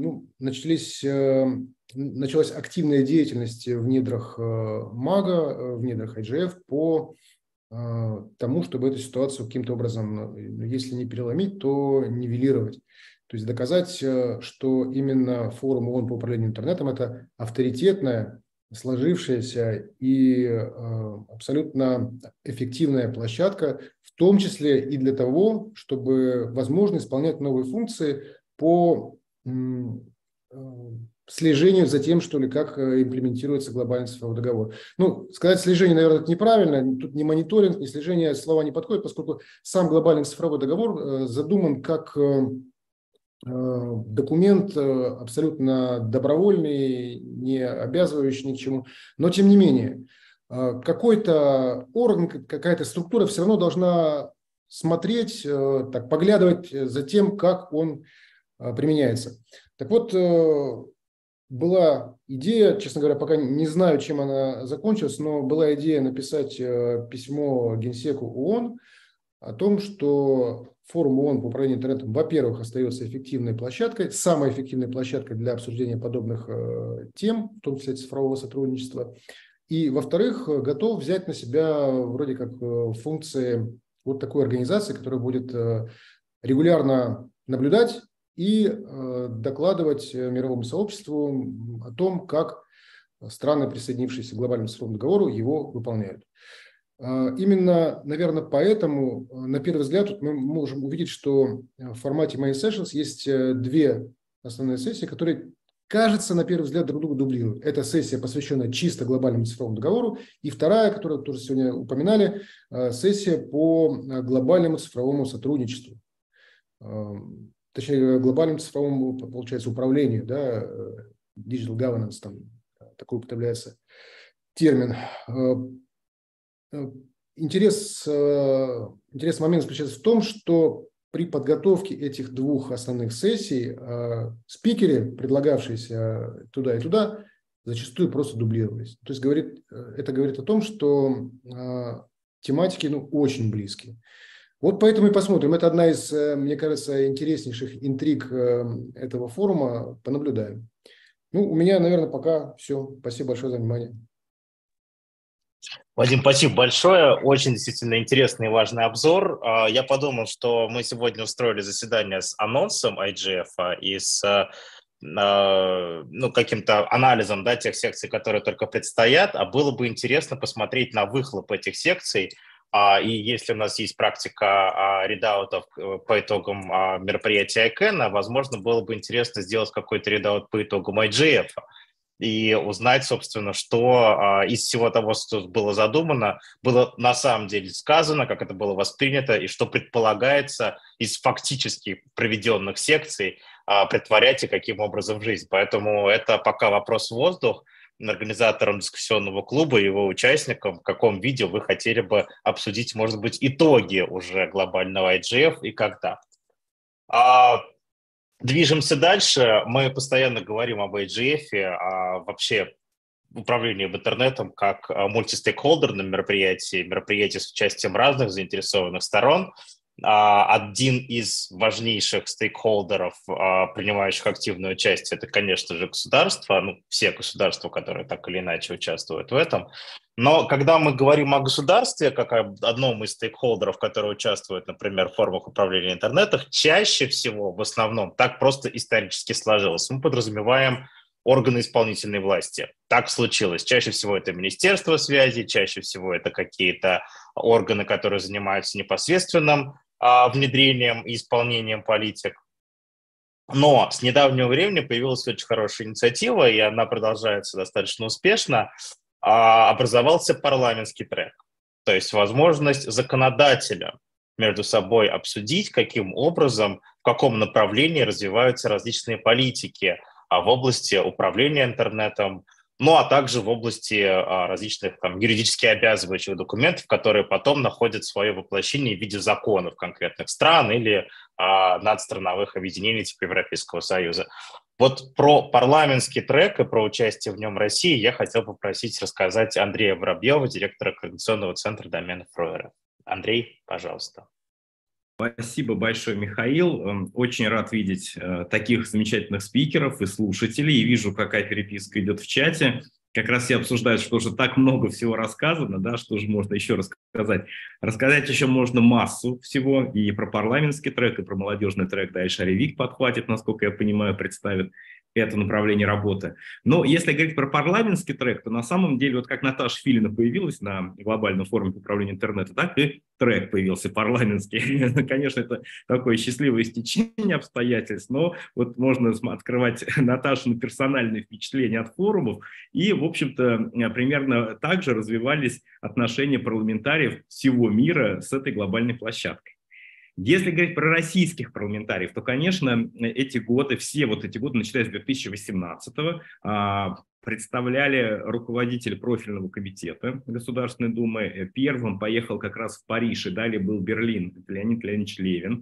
началась активная деятельность в недрах МАГА, в недрах IGF по тому, чтобы эту ситуацию каким-то образом, если не переломить, то нивелировать. То есть доказать, что именно форум ООН по управлению интернетом – это авторитетная, сложившаяся и абсолютно эффективная площадка, в том числе и для того, чтобы возможно исполнять новые функции по слежению за тем, что ли, как имплементируется глобальный цифровой договор. Ну, сказать слежение, наверное, это неправильно. Тут ни мониторинг, ни слежение слова не подходят, поскольку сам глобальный цифровой договор задуман как документ абсолютно добровольный, не обязывающий ни к чему. Но, тем не менее, какой-то орган, какая-то структура все равно должна смотреть, так, поглядывать за тем, как он применяется. Так вот, была идея, честно говоря, пока не знаю, чем она закончилась, но была идея написать письмо Генсеку ООН о том, что форум ООН по управлению интернетом, во-первых, остается эффективной площадкой, самой эффективной площадкой для обсуждения подобных тем, в том числе цифрового сотрудничества, и, во-вторых, готов взять на себя вроде как функции вот такой организации, которая будет регулярно наблюдать и докладывать мировому сообществу о том, как страны, присоединившиеся к глобальному цифровому договору, его выполняют. Именно, наверное, поэтому, на первый взгляд, мы можем увидеть, что в формате Main Sessions есть две основные сессии, которые, кажется, на первый взгляд друг друга дублируют. Это сессия, посвященная чисто глобальному цифровому договору, и вторая, которую тоже сегодня упоминали, сессия по глобальному цифровому сотрудничеству. Точнее, глобальному цифровому, получается, управлению, да, digital governance, там такой употребляется термин. Интересный момент заключается в том, что при подготовке этих двух основных сессий спикеры, предлагавшиеся туда и туда, зачастую просто дублировались. То есть это говорит о том, что тематики очень близкие. Вот поэтому и посмотрим. Это одна из, мне кажется, интереснейших интриг этого форума. Понаблюдаем. У меня, наверное, пока все. Спасибо большое за внимание. Вадим, спасибо большое. Очень действительно интересный и важный обзор. Я подумал, что мы сегодня устроили заседание с анонсом IGF и с каким-то анализом, да, тех секций, которые только предстоят, а было бы интересно посмотреть на выхлоп этих секций. И если у нас есть практика редаутов по итогам мероприятия ICANN, возможно, было бы интересно сделать какой-то редаут по итогам IGF и узнать, собственно, что из всего того, что было задумано, было на самом деле сказано, как это было воспринято, и что предполагается из фактически проведенных секций претворять и каким образом в жизнь. Поэтому это пока вопрос в воздух. Организаторам дискуссионного клуба и его участникам, в каком виде вы хотели бы обсудить, может быть, итоги уже глобального IGF и когда. Движемся дальше. Мы постоянно говорим об IGF, вообще управлении интернетом как мультистейкхолдерном мероприятии с участием разных заинтересованных сторон. Один из важнейших стейкхолдеров, принимающих активное участие, это, конечно же, государство, все государства, которые так или иначе участвуют в этом. Но когда мы говорим о государстве, как об одном из стейкхолдеров, которые участвуют, например, в формах управления интернетом, чаще всего, в основном, так просто исторически сложилось. Мы подразумеваем органы исполнительной власти. Так случилось. Чаще всего это Министерство связи, чаще всего это какие-то органы, которые занимаются непосредственным внедрением и исполнением политик. Но с недавнего времени появилась очень хорошая инициатива, и она продолжается достаточно успешно. Образовался парламентский трек, то есть возможность законодателя между собой обсудить, каким образом, в каком направлении развиваются различные политики в области управления интернетом, а также в области различных юридически обязывающих документов, которые потом находят свое воплощение в виде законов конкретных стран или надстрановых объединений типа Европейского Союза. Вот про парламентский трек и про участие в нем России я хотел попросить рассказать Андрея Воробьева, директора Координационного центра доменов РОЭР. Андрей, пожалуйста. Спасибо большое, Михаил. Очень рад видеть таких замечательных спикеров и слушателей. И вижу, какая переписка идет в чате. Как раз все обсуждают, что уже так много всего рассказано, да, что же можно еще рассказать. Рассказать еще можно массу всего, и про парламентский трек, и про молодежный трек дальше Аревик подхватит, насколько я понимаю, представит это направление работы. Но если говорить про парламентский трек, то на самом деле, вот как Наташа Филина появилась на глобальном форуме по управлению интернетом, так и трек появился парламентский. Конечно, это такое счастливое стечение обстоятельств, но вот можно открывать Наташину персональные впечатления от форумов, и, в общем-то, примерно так же развивались отношения парламентариев всего мира с этой глобальной площадкой. Если говорить про российских парламентариев, то, конечно, эти годы, все вот эти годы, начиная с 2018-го, представляли руководитель профильного комитета Государственной Думы. Первым поехал как раз в Париж, и далее был Берлин, Леонид Леонидович Левин.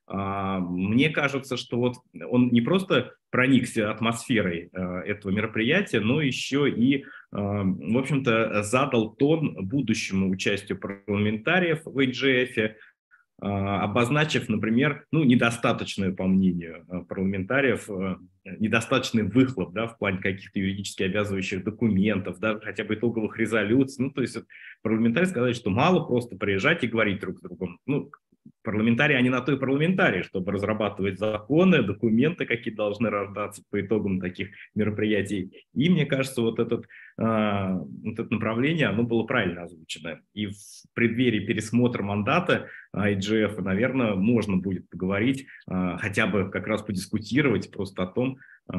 Мне кажется, что вот он не просто проникся атмосферой этого мероприятия, но еще и, в общем-то, задал тон будущему участию парламентариев в IGF, обозначив, например, недостаточную, по мнению парламентариев, недостаточный выхлоп, да, в плане каких-то юридически обязывающих документов, да, хотя бы итоговых резолюций. То есть парламентарии сказали, что мало просто приезжать и говорить друг с другом. Парламентарии, они на то и парламентарии, чтобы разрабатывать законы, документы, какие должны рождаться по итогам таких мероприятий. И мне кажется, вот это направление, оно было правильно озвучено. И в преддверии пересмотра мандата IGF, наверное, можно будет поговорить, хотя бы как раз подискутировать просто о том,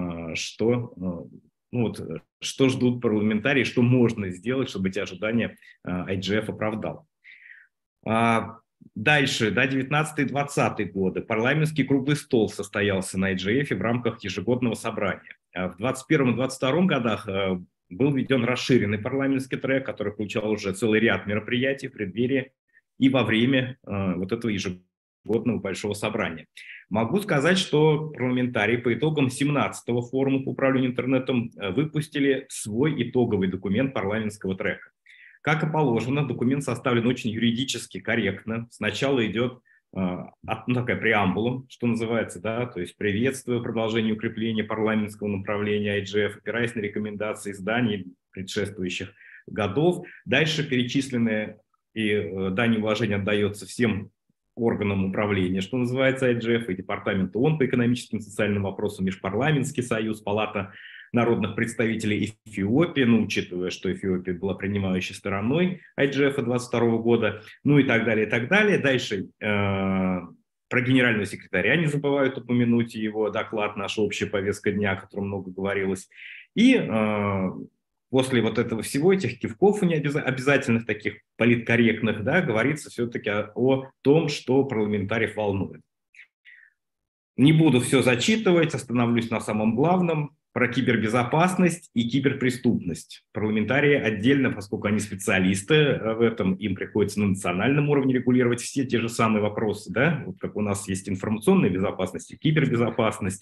что ждут парламентарии, что можно сделать, чтобы эти ожидания IGF оправдал. Дальше, 19-20 годы, парламентский круглый стол состоялся на IGF в рамках ежегодного собрания. В 2021 и 2022 годах был введен расширенный парламентский трек, который включал уже целый ряд мероприятий в преддверии и во время вот этого ежегодного большого собрания. Могу сказать, что парламентарии по итогам 17-го форума по управлению интернетом выпустили свой итоговый документ парламентского трека. Как и положено, документ составлен очень юридически корректно. Сначала идет такая преамбула, что называется, да, то есть приветствую продолжение укрепления парламентского направления IGF, опираясь на рекомендации изданий предшествующих годов. Дальше перечисленные и дань уважения отдается всем органам управления, что называется IGF, и департаменту ООН по экономическим и социальным вопросам, Межпарламентский союз, Палата народных представителей Эфиопии, учитывая, что Эфиопия была принимающей стороной IGF 22 года, и так далее, и так далее. Дальше про генерального секретаря не забывают упомянуть его доклад, наша общая повестка дня, о котором много говорилось. И после вот этого всего, этих кивков и необязательных таких политкорректных, да, говорится все-таки о том, что парламентариев волнует. Не буду все зачитывать, остановлюсь на самом главном. Про кибербезопасность и киберпреступность. Парламентарии отдельно, поскольку они специалисты в этом, им приходится на национальном уровне регулировать все те же самые вопросы, да, вот как у нас есть информационная безопасность и кибербезопасность,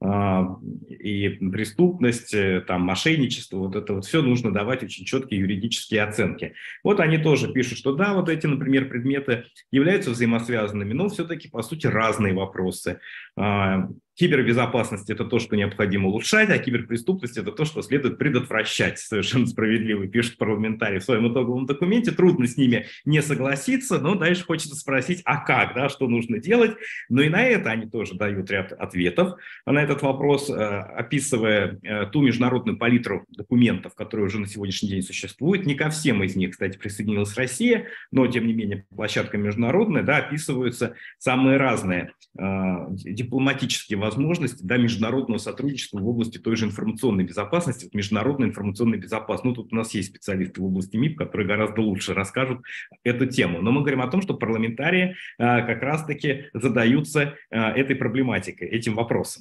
и преступность, там, мошенничество, вот это вот все нужно давать очень четкие юридические оценки. Вот они тоже пишут, что да, вот эти, например, предметы являются взаимосвязанными, но все-таки, по сути, разные вопросы. Кибербезопасность – это то, что необходимо улучшать, а киберпреступность – это то, что следует предотвращать. Совершенно справедливо пишут парламентарии в своем итоговом документе. Трудно с ними не согласиться, но дальше хочется спросить, а как, да, что нужно делать? Но и на это они тоже дают ряд ответов на этот вопрос, описывая ту международную палитру документов, которые уже на сегодняшний день существуют. Не ко всем из них, кстати, присоединилась Россия, но, тем не менее, площадка международная, да, описываются самые разные дипломатические возможности, да, международного сотрудничества в области той же информационной безопасности, вот международной информационной безопасности. Ну, тут у нас есть специалисты в области МИП, которые гораздо лучше расскажут эту тему. Но мы говорим о том, что парламентарии как раз-таки задаются этой проблематикой, этим вопросом.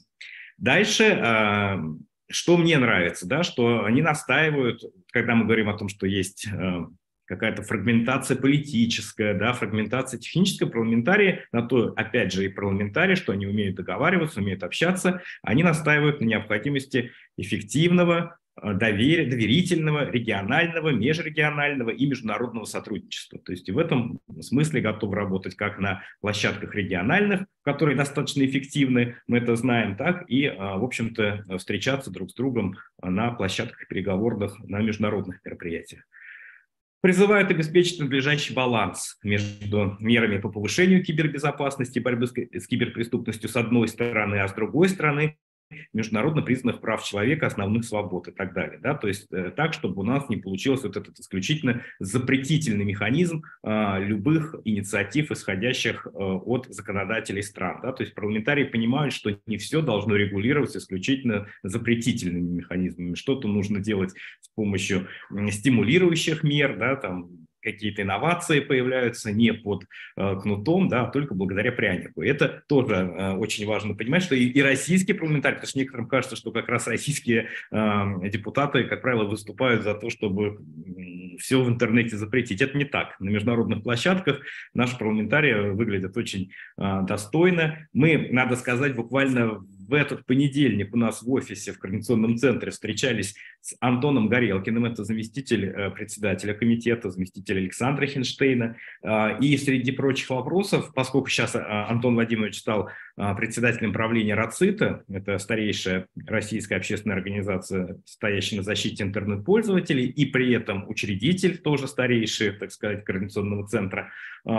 Дальше, что мне нравится, да, что они настаивают, когда мы говорим о том, что есть какая-то фрагментация политическая, да, фрагментация техническая, парламентарии, на то, опять же, и парламентарии, что они умеют договариваться, умеют общаться, они настаивают на необходимости эффективного, доверительного, регионального, межрегионального и международного сотрудничества. То есть и в этом смысле готовы работать как на площадках региональных, которые достаточно эффективны, мы это знаем, так и, в общем-то, встречаться друг с другом на площадках переговорных, на международных мероприятиях. Призывают обеспечить надлежащий баланс между мерами по повышению кибербезопасности и борьбы с киберпреступностью с одной стороны, а с другой стороны международно признанных прав человека, основных свобод и так далее. Да? То есть так, чтобы у нас не получился вот этот исключительно запретительный механизм любых инициатив, исходящих от законодателей стран. Да? То есть парламентарии понимают, что не все должно регулироваться исключительно запретительными механизмами. Что-то нужно делать с помощью стимулирующих мер, да, там, какие-то инновации появляются не под кнутом, да, а только благодаря прянику. И это тоже очень важно понимать, что и российские парламентарии, потому что некоторым кажется, что как раз российские депутаты, как правило, выступают за то, чтобы все в интернете запретить. Это не так. На международных площадках наши парламентарии выглядят очень достойно. Мы, надо сказать, буквально в этот понедельник у нас в офисе в Координационном центре встречались с Антоном Горелкиным, это заместитель председателя комитета, заместитель Александра Хинштейна. И среди прочих вопросов, поскольку сейчас Антон Владимирович стал председателем правления РАЦИТа, это старейшая российская общественная организация, стоящая на защите интернет-пользователей, и при этом учредитель, тоже старейший, так сказать, Координационного центра,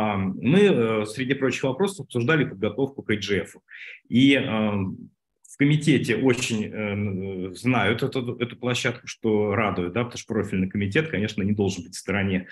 мы среди прочих вопросов обсуждали подготовку к IGF. И в комитете очень знают эту площадку, что радует, да, потому что профильный комитет, конечно, не должен быть в стороне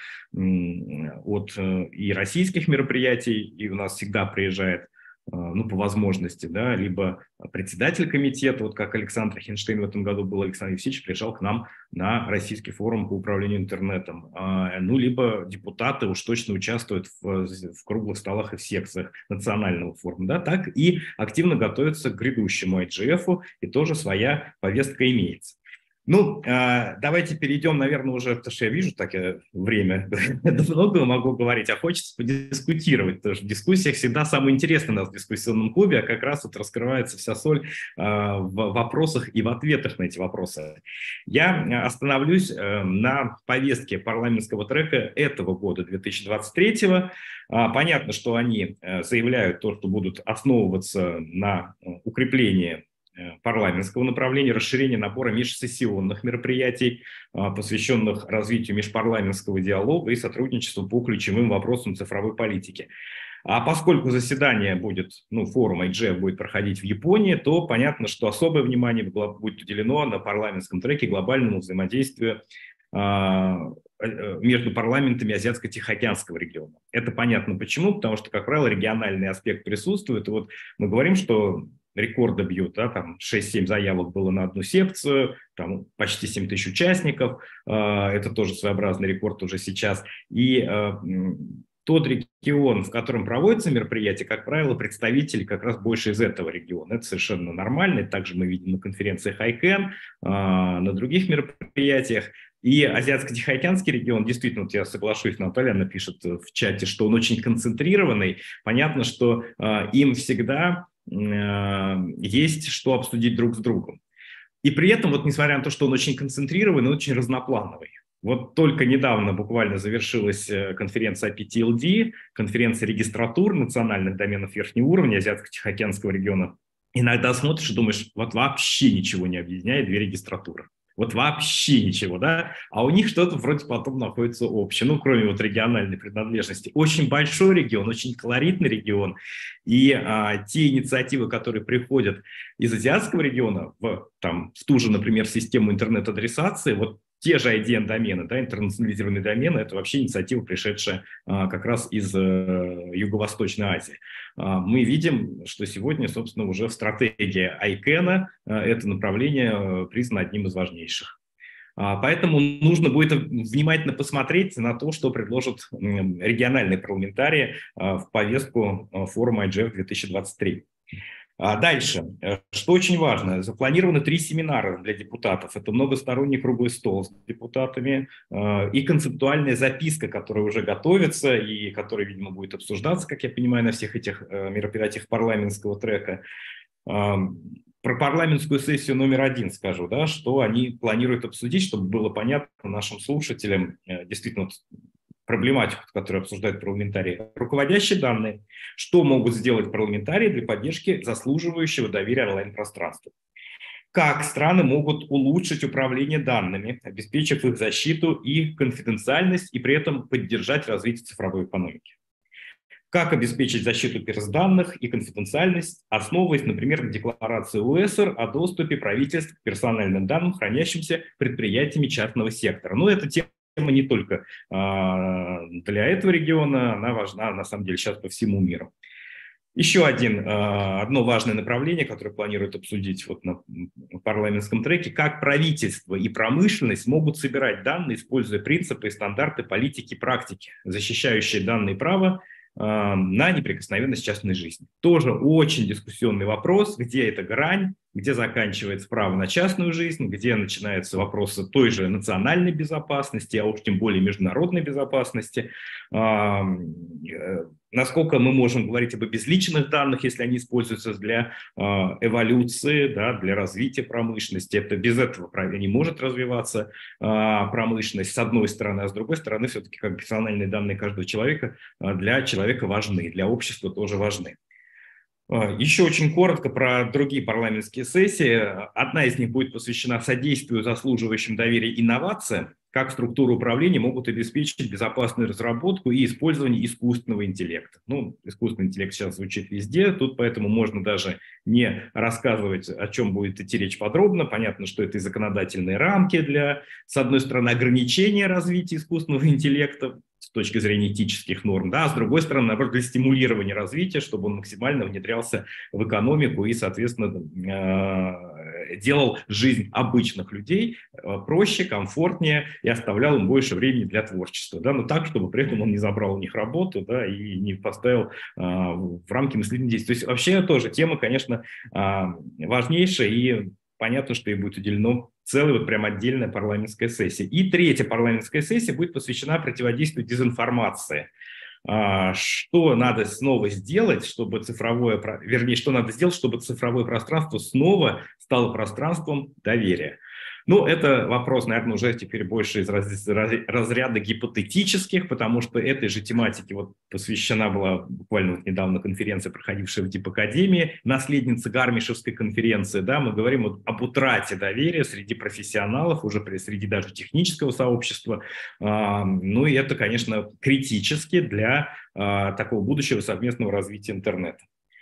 от и российских мероприятий, и у нас всегда приезжает, ну, по возможности, да, либо председатель комитета, вот как Александр Хинштейн в этом году был, Александр Евсеевич приезжал к нам на Российский форум по управлению интернетом, ну, либо депутаты уж точно участвуют в круглых столах и в секциях национального форума, да, так и активно готовятся к грядущему IGF, и тоже своя повестка имеется. Ну, давайте перейдем, наверное, уже, потому что я вижу, так время много могу говорить, а хочется подискутировать, потому что в дискуссиях всегда самое интересное у нас в дискуссионном клубе, а как раз вот раскрывается вся соль в вопросах и в ответах на эти вопросы. Я остановлюсь на повестке парламентского трека этого года, 2023-го. Понятно, что они заявляют то, что будут основываться на укреплении парламентского направления, расширение набора межсессионных мероприятий, посвященных развитию межпарламентского диалога и сотрудничеству по ключевым вопросам цифровой политики. А поскольку заседание будет, ну, форум IGF будет проходить в Японии, то понятно, что особое внимание будет уделено на парламентском треке глобальному взаимодействию между парламентами Азиатско-Тихоокеанского региона. Это понятно почему, потому что, как правило, региональный аспект присутствует. И вот мы говорим, что рекорды бьют, да, там 6-7 заявок было на одну секцию, там почти 7 тысяч участников, это тоже своеобразный рекорд уже сейчас. И тот регион, в котором проводится мероприятие, как правило, представители как раз больше из этого региона. Это совершенно нормально. Это также мы видим на конференциях ICANN, на других мероприятиях. И Азиатско-Тихоокеанский регион, действительно, вот я соглашусь, Наталья, она пишет в чате, что он очень концентрированный. Понятно, что им всегда есть что обсудить друг с другом. И при этом, вот несмотря на то, что он очень концентрированный, он очень разноплановый. Вот только недавно буквально завершилась конференция IPTLD, конференция регистратур национальных доменов верхнего уровня Азиатско-Тихоокеанского региона. Иногда смотришь и думаешь, вот вообще ничего не объединяет две регистратуры. Вот вообще ничего, да? А у них что-то вроде потом находится общее, ну, кроме вот региональной принадлежности. Очень большой регион, очень колоритный регион. И те инициативы, которые приходят из азиатского региона в ту же, например, систему интернет-адресации, вот те же IDN-домены, да, интернационализированные домены, это вообще инициатива, пришедшая как раз из Юго-Восточной Азии. Мы видим, что сегодня, собственно, уже в стратегии ICANN это направление признано одним из важнейших. Поэтому нужно будет внимательно посмотреть на то, что предложат региональные парламентарии в повестку форума IGF 2023. Дальше, что очень важно, запланированы 3 семинара для депутатов. Это многосторонний круглый стол с депутатами и концептуальная записка, которая уже готовится и которая, видимо, будет обсуждаться, как я понимаю, на всех этих мероприятиях парламентского трека. Про парламентскую сессию номер 1 скажу, да, что они планируют обсудить, чтобы было понятно нашим слушателям действительно проблематику, которую обсуждают парламентарии. Руководящие данные. Что могут сделать парламентарии для поддержки заслуживающего доверия онлайн-пространства? Как страны могут улучшить управление данными, обеспечив их защиту и конфиденциальность, и при этом поддержать развитие цифровой экономики? Как обеспечить защиту персданных и конфиденциальность, основываясь, например, на декларации ОЭСР о доступе правительств к персональным данным, хранящимся предприятиями частного сектора? Ну, это тема не только для этого региона, она важна, на самом деле, сейчас по всему миру. Еще одно важное направление, которое планируют обсудить вот на парламентском треке, как правительство и промышленность могут собирать данные, используя принципы и стандарты политики и практики, защищающие данные права на неприкосновенность частной жизни. Тоже очень дискуссионный вопрос, где эта грань, где заканчивается право на частную жизнь, где начинаются вопросы той же национальной безопасности, а уж тем более международной безопасности. Насколько мы можем говорить об безличных данных, если они используются для эволюции, да, для развития промышленности. Это без этого не может развиваться промышленность, с одной стороны, а с другой стороны, все-таки как персональные данные каждого человека для человека важны, для общества тоже важны. Еще очень коротко про другие парламентские сессии. Одна из них будет посвящена содействию заслуживающим доверия инновациям, как структуры управления могут обеспечить безопасную разработку и использование искусственного интеллекта. Ну, искусственный интеллект сейчас звучит везде, тут поэтому можно даже не рассказывать, о чем будет идти речь подробно. Понятно, что это и законодательные рамки для, с одной стороны, ограничения развития искусственного интеллекта с точки зрения этических норм, да, а с другой стороны, наоборот, для стимулирования развития, чтобы он максимально внедрялся в экономику и, соответственно, делал жизнь обычных людей проще, комфортнее и оставлял им больше времени для творчества, да, но так, чтобы при этом он не забрал у них работу, да, и не поставил в рамки мыслительных действий. То есть вообще тоже тема, конечно, важнейшая, и понятно, что ей будет уделено целая вот прям отдельная парламентская сессия. И третья парламентская сессия будет посвящена противодействию дезинформации. Что надо снова сделать, чтобы что надо сделать, чтобы цифровое пространство снова стало пространством доверия? Ну, это вопрос, наверное, уже теперь больше из разряда гипотетических, потому что этой же тематике вот посвящена была буквально вот недавно конференция, проходившая в Дипакадемии, наследница Гармишевской конференции, да, мы говорим вот об утрате доверия среди профессионалов, уже среди даже технического сообщества, ну, и это, конечно, критически для такого будущего совместного развития интернета.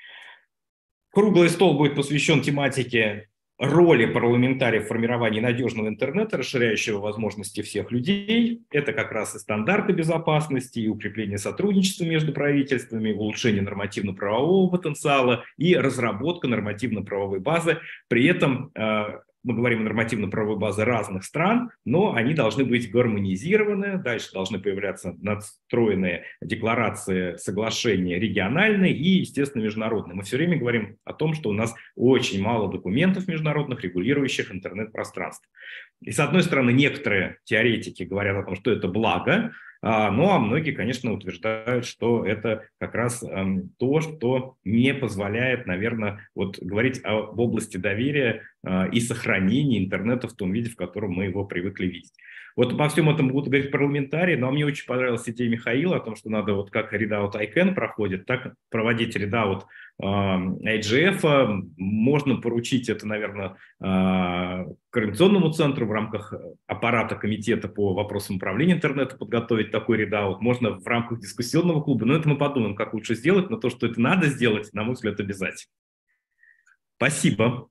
Круглый стол будет посвящен тематике роли парламентариев в формировании надежного интернета, расширяющего возможности всех людей. Это как раз и стандарты безопасности, и укрепление сотрудничества между правительствами, улучшение нормативно-правового потенциала и разработка нормативно-правовой базы. При этом мы говорим о нормативно-правовой базе разных стран, но они должны быть гармонизированы, дальше должны появляться надстроенные декларации, соглашения региональные и, естественно, международные. Мы все время говорим о том, что у нас очень мало документов международных, регулирующих интернет-пространство. И, с одной стороны, некоторые теоретики говорят о том, что это благо, ну, а многие, конечно, утверждают, что это как раз то, что не позволяет, наверное, вот говорить об области доверия и сохранения интернета в том виде, в котором мы его привыкли видеть. Вот обо всем этом будут говорить парламентарии, но мне очень понравилась идея Михаила о том, что надо вот как readout ICANN проходит, так проводить readout IGF. Можно поручить это, наверное, Координационному центру в рамках аппарата комитета по вопросам управления интернета подготовить такой readout. Можно в рамках дискуссионного клуба, но это мы подумаем, как лучше сделать, но то, что это надо сделать, на мой взгляд, обязательно. Спасибо.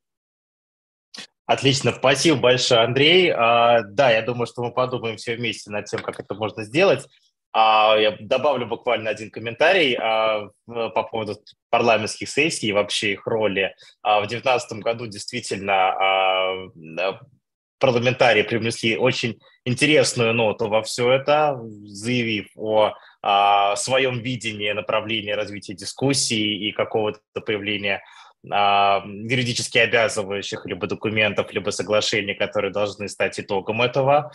Отлично, спасибо большое, Андрей. Да, я думаю, что мы подумаем все вместе над тем, как это можно сделать. Я добавлю буквально один комментарий по поводу парламентских сессий и вообще их роли. В 2019 году действительно парламентарии привнесли очень интересную ноту во все это, заявив о своем видении направления развития дискуссий и какого-то появления юридически обязывающих либо документов, либо соглашений, которые должны стать итогом этого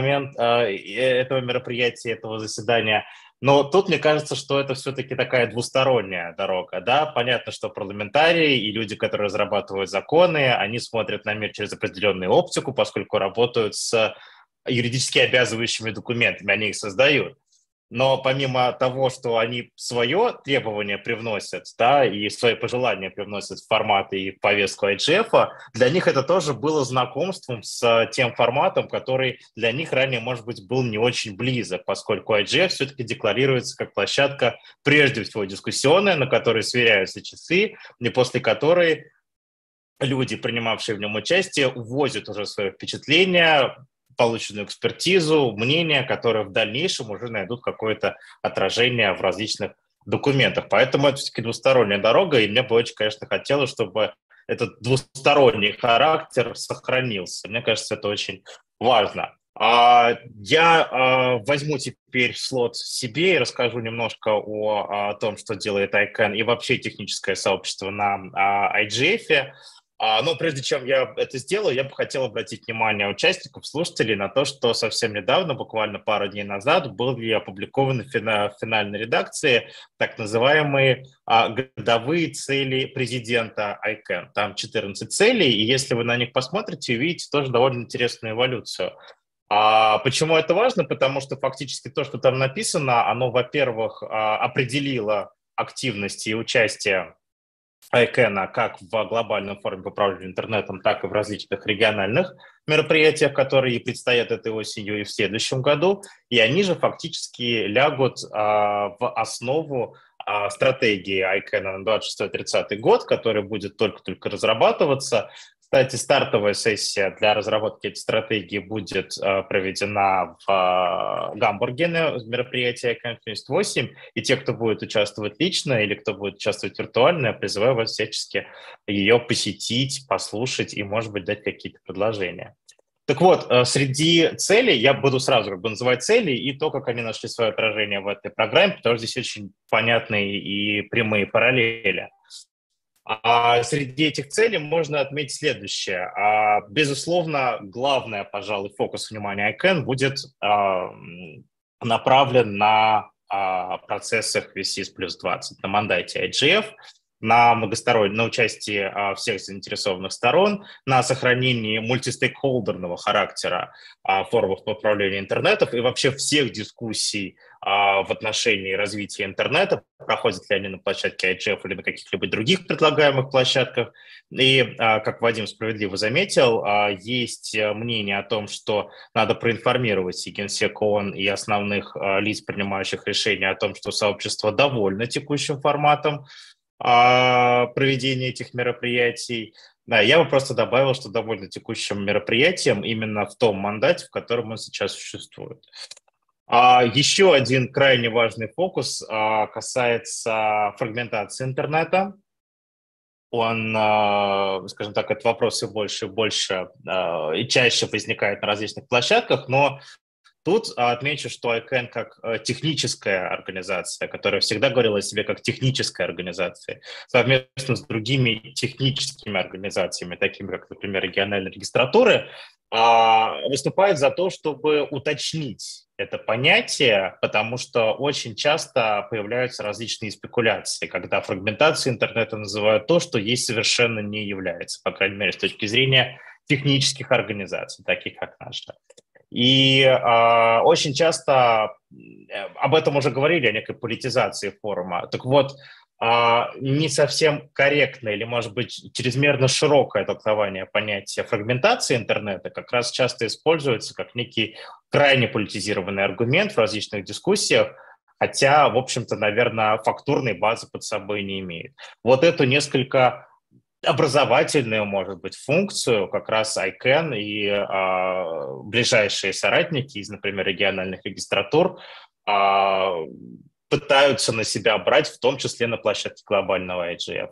мероприятия, этого заседания. Но тут мне кажется, что это все-таки такая двусторонняя дорога. Да? Понятно, что парламентарии и люди, которые разрабатывают законы, они смотрят на мир через определенную оптику, поскольку работают с юридически обязывающими документами, они их создают. Но помимо того, что они свое требование привносят, да, и свои пожелания привносят в формат и в повестку IGF, для них это тоже было знакомством с тем форматом, который для них ранее, может быть, был не очень близок, поскольку IGF все-таки декларируется как площадка, прежде всего, дискуссионная, на которой сверяются часы, и после которой люди, принимавшие в нем участие, увозят уже свои впечатления, полученную экспертизу, мнения, которые в дальнейшем уже найдут какое-то отражение в различных документах. Поэтому это все-таки двусторонняя дорога, и мне бы очень, конечно, хотелось, чтобы этот двусторонний характер сохранился. Мне кажется, это очень важно. Я возьму теперь слот себе и расскажу немножко о том, что делает ICANN и вообще техническое сообщество на IGF. Но прежде чем я это сделаю, я бы хотел обратить внимание участников, слушателей на то, что совсем недавно, буквально пару дней назад, были опубликованы в финальной редакции так называемые годовые цели президента ICANN. Там 14 целей, и если вы на них посмотрите, увидите тоже довольно интересную эволюцию. Почему это важно? Потому что фактически то, что там написано, оно, во-первых, определило активность и участие ICANN как в глобальном форуме по управлению интернетом, так и в различных региональных мероприятиях, которые предстоят этой осенью и в следующем году. И они же фактически лягут в основу стратегии ICANN на 26-30 год, которая будет только-только разрабатываться. Кстати, стартовая сессия для разработки этой стратегии будет проведена в Гамбурге на мероприятии ICANN 78, и те, кто будет участвовать лично или кто будет участвовать виртуально, я призываю вас всячески ее посетить, послушать и, может быть, дать какие-то предложения. Так вот, среди целей, я буду сразу называть цели и то, как они нашли свое отражение в этой программе, потому что здесь очень понятные и прямые параллели. Среди этих целей можно отметить следующее. Безусловно, главное, пожалуй, фокус внимания ICANN будет направлен на процессах VCS плюс 20, на мандате IGF, на участие всех заинтересованных сторон, на сохранении мультистейкхолдерного характера форумов по управлению интернетом и вообще всех дискуссий в отношении развития интернета, проходят ли они на площадке IGF или на каких-либо других предлагаемых площадках. И, как Вадим справедливо заметил, есть мнение о том, что надо проинформировать и Генсек ООН, и основных лиц, принимающих решения о том, что сообщество довольно текущим форматом проведения этих мероприятий. Да, я бы просто добавил, что довольно текущим мероприятием именно в том мандате, в котором он сейчас существует. Еще один крайне важный фокус касается фрагментации интернета. он, скажем так, этот вопрос все больше и больше и чаще возникает на различных площадках, но тут отмечу, что ICANN как техническая организация, которая всегда говорила о себе как техническая организация, совместно с другими техническими организациями, такими как, например, региональные регистратуры, выступает за то, чтобы уточнить это понятие, потому что очень часто появляются различные спекуляции, когда фрагментацией интернета называют то, что ей совершенно не является, по крайней мере, с точки зрения технических организаций, таких как наша. И очень часто об этом уже говорили, о некой политизации форума. Так вот, не совсем корректное или, может быть, чрезмерно широкое толкование понятия фрагментации интернета как раз часто используется как некий крайне политизированный аргумент в различных дискуссиях, хотя, в общем-то, наверное, фактурной базы под собой не имеет. Вот эту несколько образовательную, может быть, функцию как раз ICANN и ближайшие соратники из, например, региональных регистратур пытаются на себя брать, в том числе на площадке глобального IGF.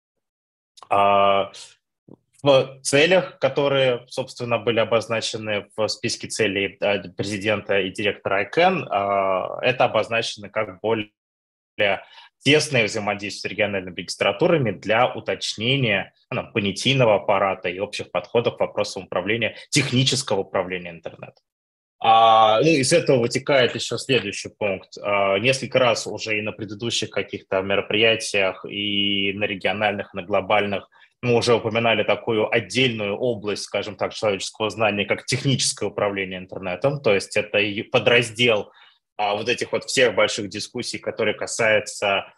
В целях, которые, собственно, были обозначены в списке целей президента и директора ICANN, это обозначено как более тесное взаимодействие с региональными регистратурами для уточнения понятийного аппарата и общих подходов к вопросам управления, технического управления интернетом. Из этого вытекает еще следующий пункт. Несколько раз уже и на предыдущих каких-то мероприятиях, и на региональных, и на глобальных мы уже упоминали такую отдельную область, скажем так, человеческого знания, как техническое управление интернетом. То есть это и подраздел вот этих вот всех больших дискуссий, которые касаются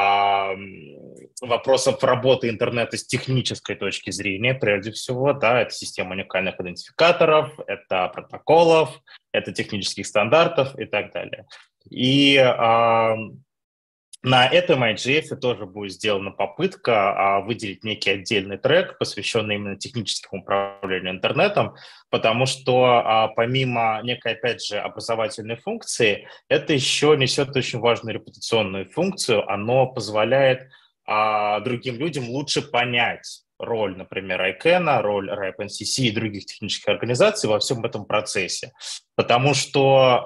вопросов работы интернета с технической точки зрения, прежде всего, да, это система уникальных идентификаторов, это протоколов, это технических стандартов и так далее. И на этом IGF тоже будет сделана попытка выделить некий отдельный трек, посвященный именно техническому управлению интернетом, потому что помимо некой, опять же, образовательной функции, это еще несет очень важную репутационную функцию. Оно позволяет другим людям лучше понять роль, например, ICANN, роль RIPE-NCC и других технических организаций во всем этом процессе. Потому что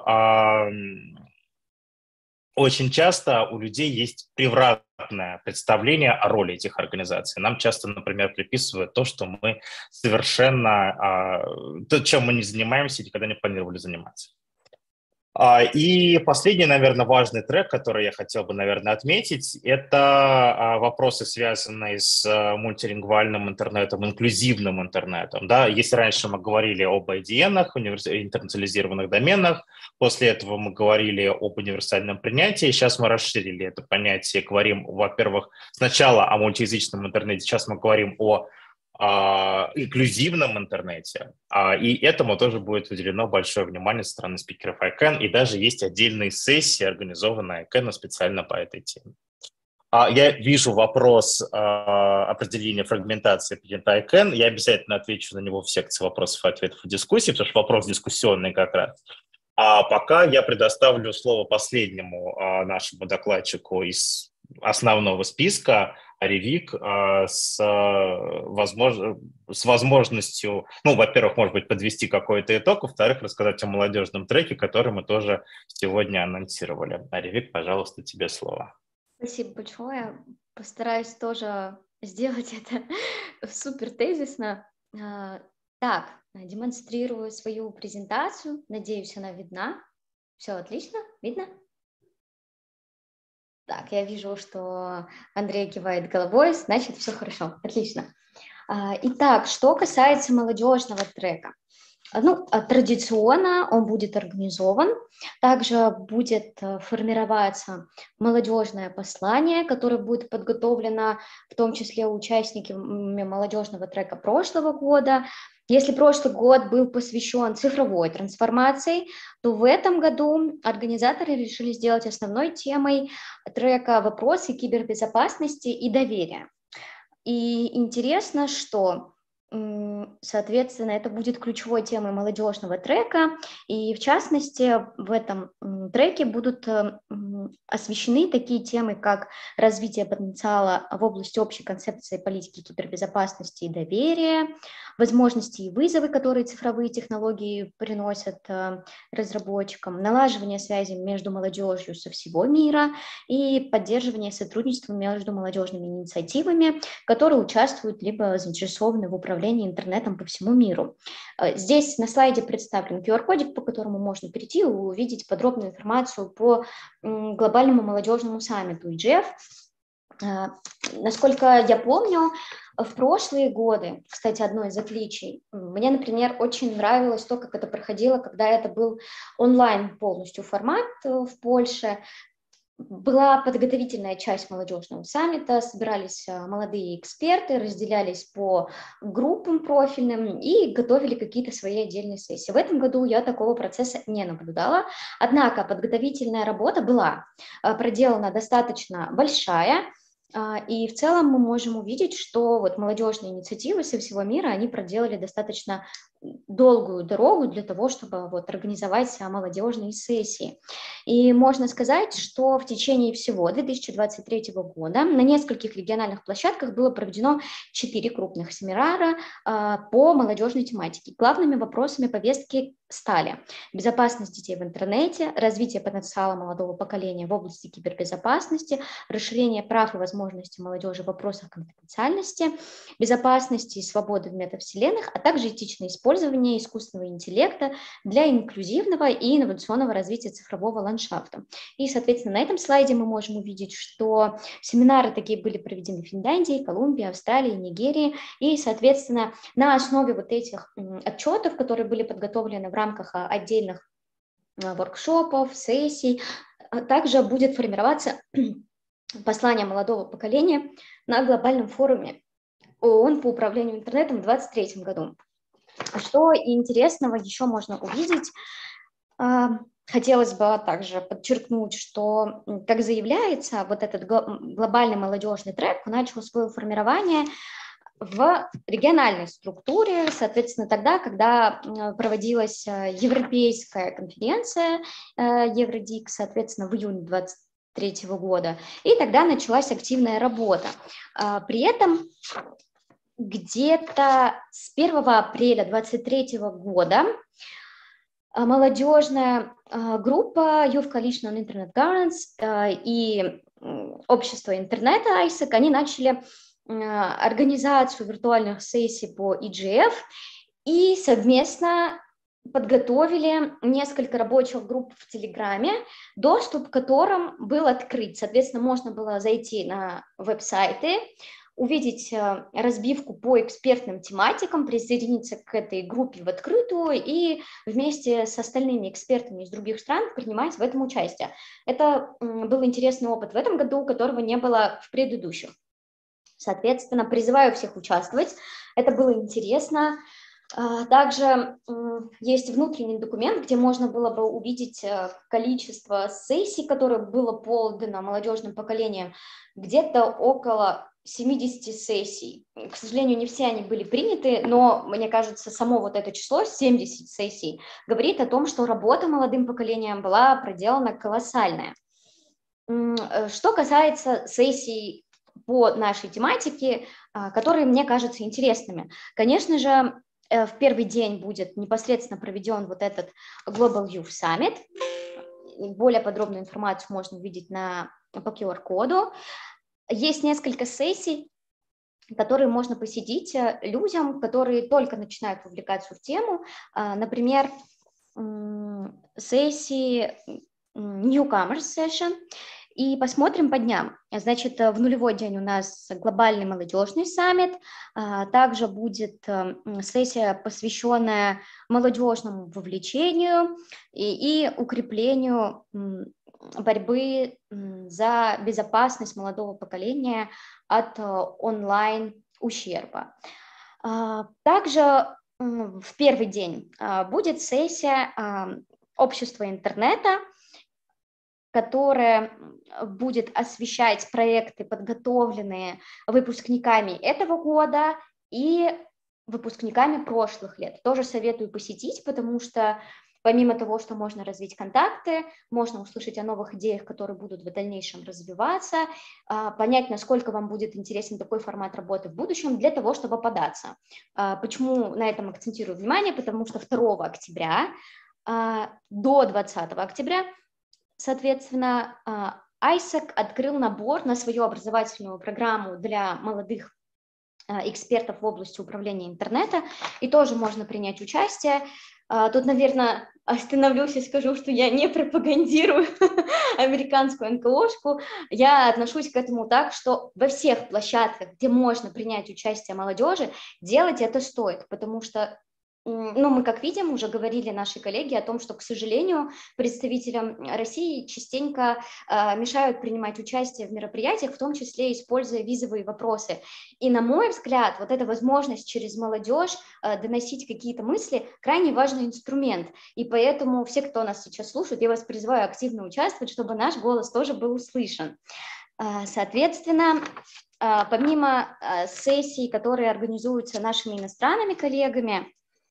очень часто у людей есть превратное представление о роли этих организаций. Нам часто, например, приписывают то, что мы совершенно... то, чем мы не занимаемся и никогда не планировали заниматься. И последний, наверное, важный трек, который я хотел бы, наверное, отметить, это вопросы, связанные с мультилингвальным интернетом, инклюзивным интернетом. Да? Если раньше мы говорили об IDN, интернационализированных доменах, после этого мы говорили об универсальном принятии, сейчас мы расширили это понятие, говорим, во-первых, сначала о мультиязычном интернете, сейчас мы говорим о инклюзивном интернете, и этому тоже будет уделено большое внимание со стороны спикеров ICANN, и даже есть отдельные сессии, организованные ICANN специально по этой теме. Я вижу вопрос определения фрагментации президента ICANN, я обязательно отвечу на него в секции вопросов и ответов и дискуссий, потому что вопрос дискуссионный как раз. А пока я предоставлю слово последнему нашему докладчику из основного списка, Аревик, с возможностью, во-первых, может быть, подвести какой-то итог, во-вторых, рассказать о молодежном треке, который мы тоже сегодня анонсировали. Аревик, пожалуйста, тебе слово. Спасибо большое. Постараюсь тоже сделать это супер тезисно. Так, демонстрирую свою презентацию. Надеюсь, она видна. Все отлично? Видно? Так, я вижу, что Андрей кивает головой, значит, все хорошо, отлично. Итак, что касается молодежного трека. Традиционно он будет организован, также будет формироваться молодежное послание, которое будет подготовлено в том числе участниками молодежного трека прошлого года. Если прошлый год был посвящен цифровой трансформации, то в этом году организаторы решили сделать основной темой трека вопросы кибербезопасности и доверия. И интересно, что, соответственно, это будет ключевой темой молодежного трека, и в частности в этом треке будут освещены такие темы, как развитие потенциала в области общей концепции политики кибербезопасности и доверия, возможности и вызовы, которые цифровые технологии приносят разработчикам, налаживание связи между молодежью со всего мира и поддерживание сотрудничества между молодежными инициативами, которые участвуют либо заинтересованы в управлении интернетом по всему миру. Здесь на слайде представлен QR-кодик, по которому можно перейти и увидеть подробную информацию по глобальному молодежному саммиту EGF. Насколько я помню, в прошлые годы, кстати, одно из отличий, мне, например, очень нравилось то, как это проходило, когда это был онлайн полностью формат в Польше. Была подготовительная часть молодежного саммита, собирались молодые эксперты, разделялись по группам профильным и готовили какие-то свои отдельные сессии. В этом году я такого процесса не наблюдала, однако подготовительная работа была проделана достаточно большая, и в целом мы можем увидеть, что вот молодежные инициативы со всего мира, они проделали достаточно долгую дорогу для того, чтобы вот организовать молодежные сессии. И можно сказать, что в течение всего 2023 года на нескольких региональных площадках было проведено 4 крупных семинара по молодежной тематике. Главными вопросами повестки стали безопасность детей в интернете, развитие потенциала молодого поколения в области кибербезопасности, расширение прав и возможностей молодежи в вопросах конфиденциальности, безопасности и свободы в метавселенных, а также этичное использование искусственного интеллекта для инклюзивного и инновационного развития цифрового ландшафта. И, соответственно, на этом слайде мы можем увидеть, что семинары такие были проведены в Финляндии, Колумбии, Австралии, Нигерии, и, соответственно, на основе вот этих отчетов, которые были подготовлены в рамках отдельных воркшопов, сессий, также будет формироваться послание молодого поколения на глобальном форуме ООН по управлению интернетом в 2023 году. Что интересного еще можно увидеть? Хотелось бы также подчеркнуть, что, как заявляется, вот этот глобальный молодежный трек начал свое формирование в региональной структуре, соответственно, тогда, когда проводилась европейская конференция Евродик, соответственно, в июне 2023 года, и тогда началась активная работа. При этом где-то с 1 апреля 2023 года молодежная группа Youth Coalition on Internet Governance и общество интернета ISAC, они начали организацию виртуальных сессий по EGF и совместно подготовили несколько рабочих групп в Телеграме, доступ к которым был открыт. Соответственно, можно было зайти на веб-сайты, увидеть разбивку по экспертным тематикам, присоединиться к этой группе в открытую и вместе с остальными экспертами из других стран принимать в этом участие. Это был интересный опыт в этом году, которого не было в предыдущих. Соответственно, призываю всех участвовать. Это было интересно. Также есть внутренний документ, где можно было бы увидеть количество сессий, которое было подано молодежным поколением, где-то около 70 сессий. К сожалению, не все они были приняты, но, мне кажется, само вот это число, 70 сессий, говорит о том, что работа молодым поколением была проделана колоссальная. Что касается сессий по нашей тематике, которые мне кажутся интересными. Конечно же, в первый день будет непосредственно проведен вот этот Global Youth Summit. Более подробную информацию можно увидеть по QR-коду. Есть несколько сессий, которые можно посетить людям, которые только начинают увлекаться в тему. Например, сессии Newcomers Session. И посмотрим по дням. Значит, в нулевой день у нас глобальный молодежный саммит. Также будет сессия, посвященная молодежному вовлечению и укреплению борьбы за безопасность молодого поколения от онлайн-ущерба. Также в первый день будет сессия общества интернета, которая будет освещать проекты, подготовленные выпускниками этого года и выпускниками прошлых лет. Тоже советую посетить, потому что помимо того, что можно развить контакты, можно услышать о новых идеях, которые будут в дальнейшем развиваться, понять, насколько вам будет интересен такой формат работы в будущем для того, чтобы податься. Почему на этом акцентирую внимание? Потому что 2 октября до 20 октября, соответственно, ISEC открыл набор на свою образовательную программу для молодых экспертов в области управления интернета, и тоже можно принять участие. Тут, наверное, остановлюсь и скажу, что я не пропагандирую американскую НКОшку. Я отношусь к этому так, что во всех площадках, где можно принять участие молодежи, делать это стоит, потому что мы, как видим, уже говорили наши коллеги о том, что, к сожалению, представителям России частенько мешают принимать участие в мероприятиях, в том числе используя визовые вопросы. И, на мой взгляд, вот эта возможность через молодежь доносить какие-то мысли – крайне важный инструмент. И поэтому все, кто нас сейчас слушает, я вас призываю активно участвовать, чтобы наш голос тоже был услышан. Соответственно, помимо сессий, которые организуются нашими иностранными коллегами,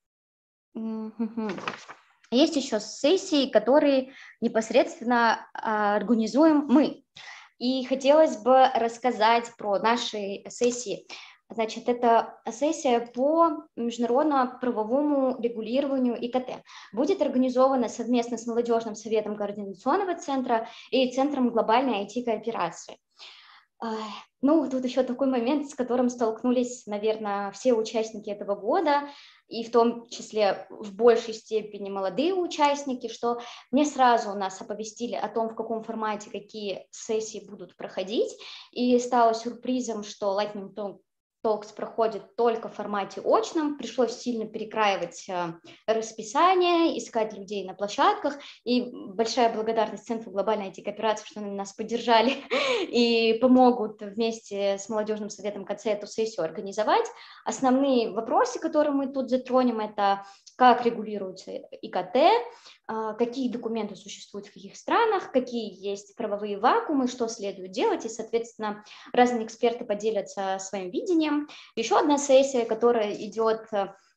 есть еще сессии, которые непосредственно организуем мы. И хотелось бы рассказать про наши сессии. Значит, это сессия по международно-правовому регулированию ИКТ. Будет организована совместно с Молодежным советом координационного центра и Центром глобальной IT-кооперации. Тут еще такой момент, с которым столкнулись, наверное, все участники этого года, и в том числе в большей степени молодые участники, что не сразу нас оповестили о том, в каком формате какие сессии будут проходить, и стало сюрпризом, что Lightning Talks проходит только в формате очном, пришлось сильно перекраивать расписание, искать людей на площадках, и большая благодарность Центру глобальной IT-кооперации, что они нас поддержали и помогут вместе с Молодежным советом КЦ эту сессию организовать. Основные вопросы, которые мы тут затронем, это как регулируется ИКТ, какие документы существуют в каких странах, какие есть правовые вакуумы, что следует делать, и, соответственно, разные эксперты поделятся своим видением. Еще одна сессия, которая идет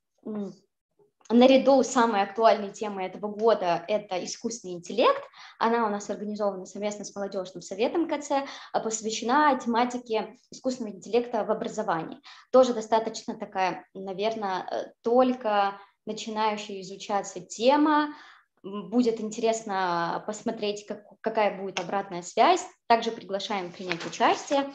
наряду с самой актуальной темой этого года, это искусственный интеллект. Она у нас организована совместно с Молодежным советом КЦ, посвящена тематике искусственного интеллекта в образовании. Тоже достаточно такая, наверное, только начинающая изучаться тема. Будет интересно посмотреть, какая будет обратная связь. Также приглашаем принять участие.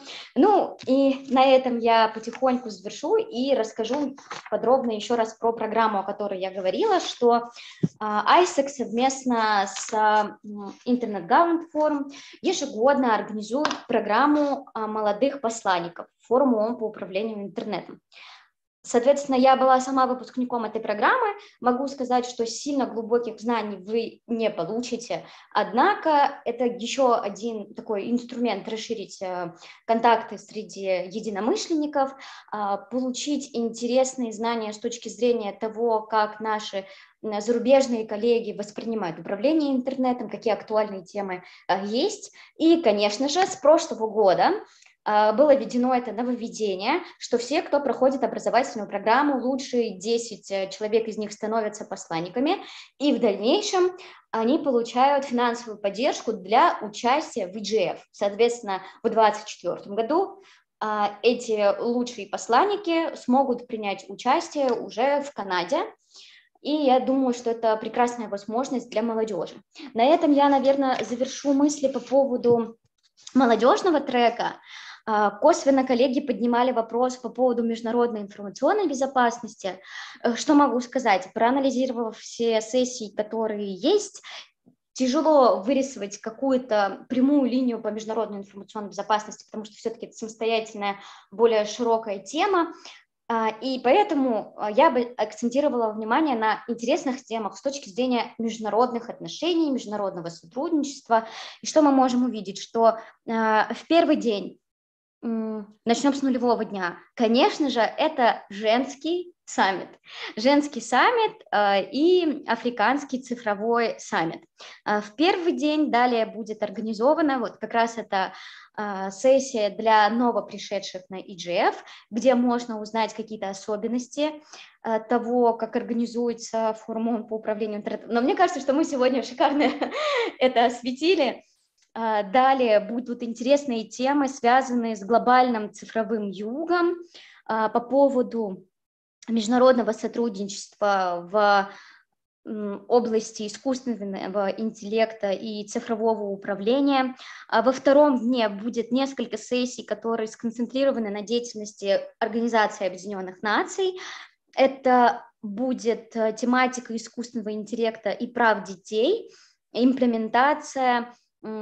И на этом я потихоньку завершу и расскажу подробно еще раз про программу, о которой я говорила, что ISEC совместно с Internet Government Forum ежегодно организует программу молодых посланников, форум ООН по управлению интернетом. Соответственно, я была сама выпускником этой программы, могу сказать, что сильно глубоких знаний вы не получите, однако это еще один такой инструмент расширить контакты среди единомышленников, получить интересные знания с точки зрения того, как наши зарубежные коллеги воспринимают управление интернетом, какие актуальные темы есть. И, конечно же, с прошлого года было введено это нововведение, что все, кто проходит образовательную программу, лучшие 10 человек из них становятся посланниками, и в дальнейшем они получают финансовую поддержку для участия в EGF. Соответственно, в 2024 году эти лучшие посланники смогут принять участие уже в Канаде. И я думаю, что это прекрасная возможность для молодежи. На этом я, наверное, завершу мысли по поводу молодежного трека. Косвенно коллеги поднимали вопрос по поводу международной информационной безопасности. Что могу сказать? Проанализировав все сессии, которые есть, тяжело вырисовать какую-то прямую линию по международной информационной безопасности, потому что все-таки это самостоятельная, более широкая тема. И поэтому я бы акцентировала внимание на интересных темах с точки зрения международных отношений, международного сотрудничества. И что мы можем увидеть? Что в первый день, начнем с нулевого дня, конечно же, это женский саммит, женский саммит и африканский цифровой саммит. В первый день далее будет организована вот как раз эта сессия для новопришедших на EGF, где можно узнать какие-то особенности того, как организуется форум по управлению интернетом. Но мне кажется, что мы сегодня шикарно это осветили. Далее будут интересные темы, связанные с глобальным цифровым югом, по поводу международного сотрудничества в области искусственного интеллекта и цифрового управления. Во втором дне будет несколько сессий, которые сконцентрированы на деятельности Организации Объединенных Наций. Это будет тематика искусственного интеллекта и прав детей, имплементация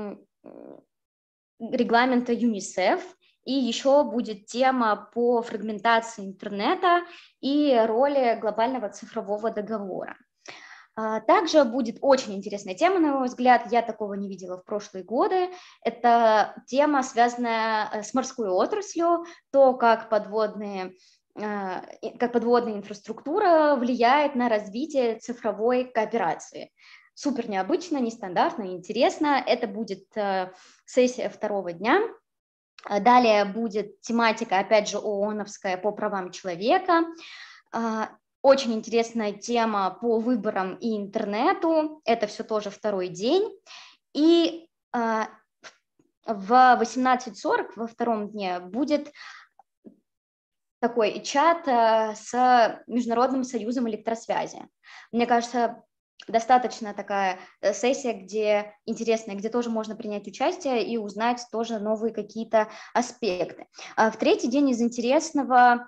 регламента ЮНИСЕФ, и еще будет тема по фрагментации интернета и роли глобального цифрового договора. Также будет очень интересная тема, на мой взгляд, я такого не видела в прошлые годы. Это тема, связанная с морской отраслью, то, как подводная инфраструктура влияет на развитие цифровой кооперации. Супер необычно, нестандартно, интересно. Это будет сессия второго дня. Далее будет тематика, опять же, ООНовская по правам человека. Очень интересная тема по выборам и интернету. Это все тоже второй день. И в 18:40 во втором дне будет такой чат с Международным союзом электросвязи. Мне кажется, достаточно такая сессия, где интересная, где тоже можно принять участие и узнать тоже новые какие-то аспекты. В третий день из интересного,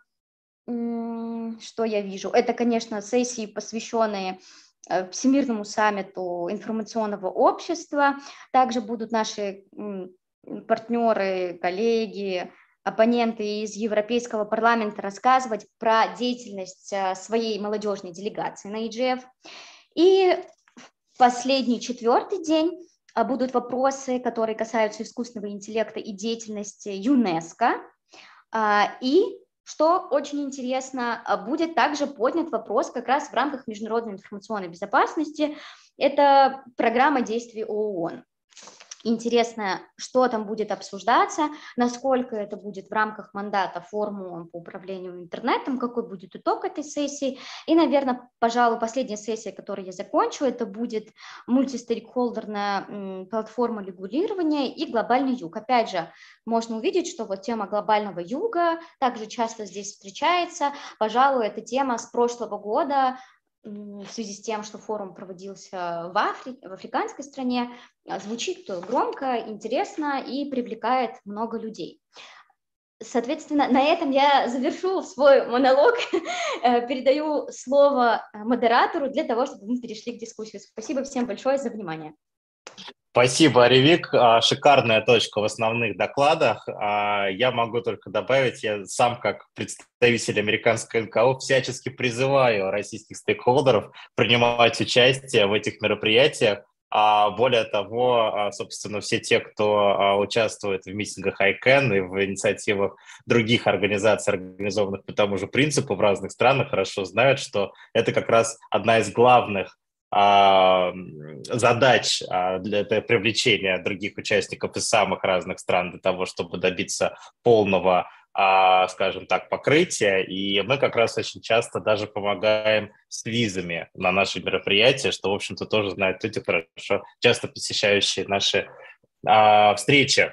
что я вижу, это, конечно, сессии, посвященные Всемирному саммиту информационного общества. Также будут наши партнеры, коллеги, оппоненты из Европейского парламента рассказывать про деятельность своей молодежной делегации на EGF. И в последний четвертый день будут вопросы, которые касаются искусственного интеллекта и деятельности ЮНЕСКО. И, что очень интересно, будет также поднят вопрос как раз в рамках международной информационной безопасности. Это программа действий ООН. Интересно, что там будет обсуждаться, насколько это будет в рамках мандата форума по управлению интернетом, какой будет итог этой сессии. И, наверное, пожалуй, последняя сессия, которую я закончу, это будет мультистейкхолдерная платформа регулирования и глобальный юг. Опять же, можно увидеть, что вот тема глобального юга также часто здесь встречается. Пожалуй, эта тема с прошлого года, в связи с тем, что форум проводился в африканской стране, звучит громко, интересно и привлекает много людей. Соответственно, на этом я завершу свой монолог, передаю слово модератору для того, чтобы мы перешли к дискуссии. Спасибо всем большое за внимание. Спасибо, Аревик. Шикарная точка в основных докладах. Я могу только добавить, я сам как представитель американской НКО всячески призываю российских стейкхолдеров принимать участие в этих мероприятиях. Более того, собственно, все те, кто участвует в митингах ICANN и в инициативах других организаций, организованных по тому же принципу в разных странах, хорошо знают, что это как раз одна из главных задач для привлечения других участников из самых разных стран для того, чтобы добиться полного, скажем так, покрытия. И мы как раз очень часто даже помогаем с визами на наши мероприятия, что, в общем-то, тоже знают люди хорошо, часто посещающие наши встречи.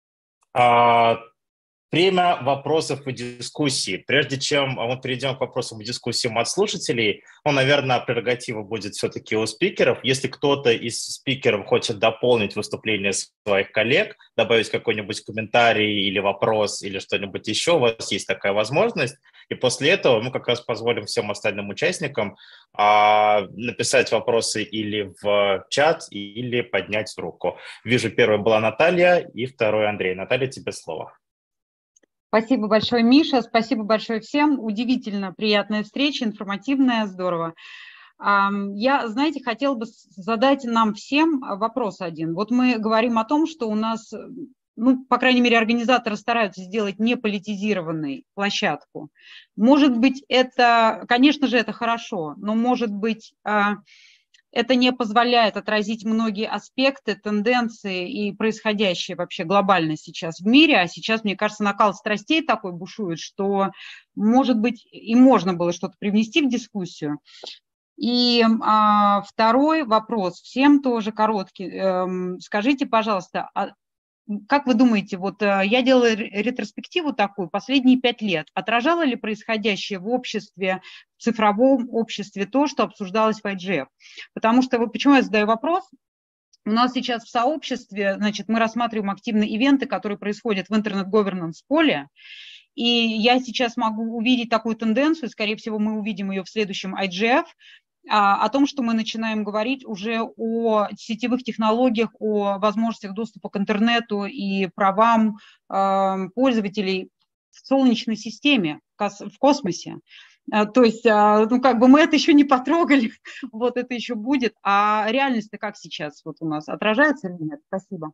Время вопросов и дискуссий. Прежде чем мы перейдем к вопросам и дискуссиям от слушателей, наверное, прерогатива будет все-таки у спикеров. Если кто-то из спикеров хочет дополнить выступление своих коллег, добавить какой-нибудь комментарий или вопрос, или что-нибудь еще, у вас есть такая возможность. И после этого мы как раз позволим всем остальным участникам написать вопросы или в чат, или поднять руку. Вижу, первой была Наталья и второй Андрей. Наталья, тебе слово. Спасибо большое, Миша, спасибо большое всем. Удивительно приятная встреча, информативная, здорово. Я, знаете, хотела бы задать нам всем вопрос один. Вот мы говорим о том, что у нас ну, по крайней мере, организаторы стараются сделать неполитизированной площадку. Может быть, это, конечно же, это хорошо, но, может быть, это не позволяет отразить многие аспекты, тенденции и происходящее вообще глобально сейчас в мире. А сейчас, мне кажется, накал страстей такой бушует, что, может быть, и можно было что-то привнести в дискуссию. И второй вопрос, всем тоже короткий. Скажите, пожалуйста, как вы думаете, вот я делала ретроспективу такую последние 5 лет. Отражало ли происходящее в обществе, в цифровом обществе то, что обсуждалось в IGF? Потому что, почему я задаю вопрос? У нас сейчас в сообществе, значит, мы рассматриваем активные ивенты, которые происходят в интернет-говернанс поле. И я сейчас могу увидеть такую тенденцию, скорее всего, мы увидим ее в следующем IGF, о том, что мы начинаем говорить уже о сетевых технологиях, о возможностях доступа к интернету и правам пользователей в Солнечной системе, в космосе. То есть, ну, как бы мы это еще не потрогали, вот это еще будет. А реальность-то как сейчас вот у нас? Отражается или нет? Спасибо.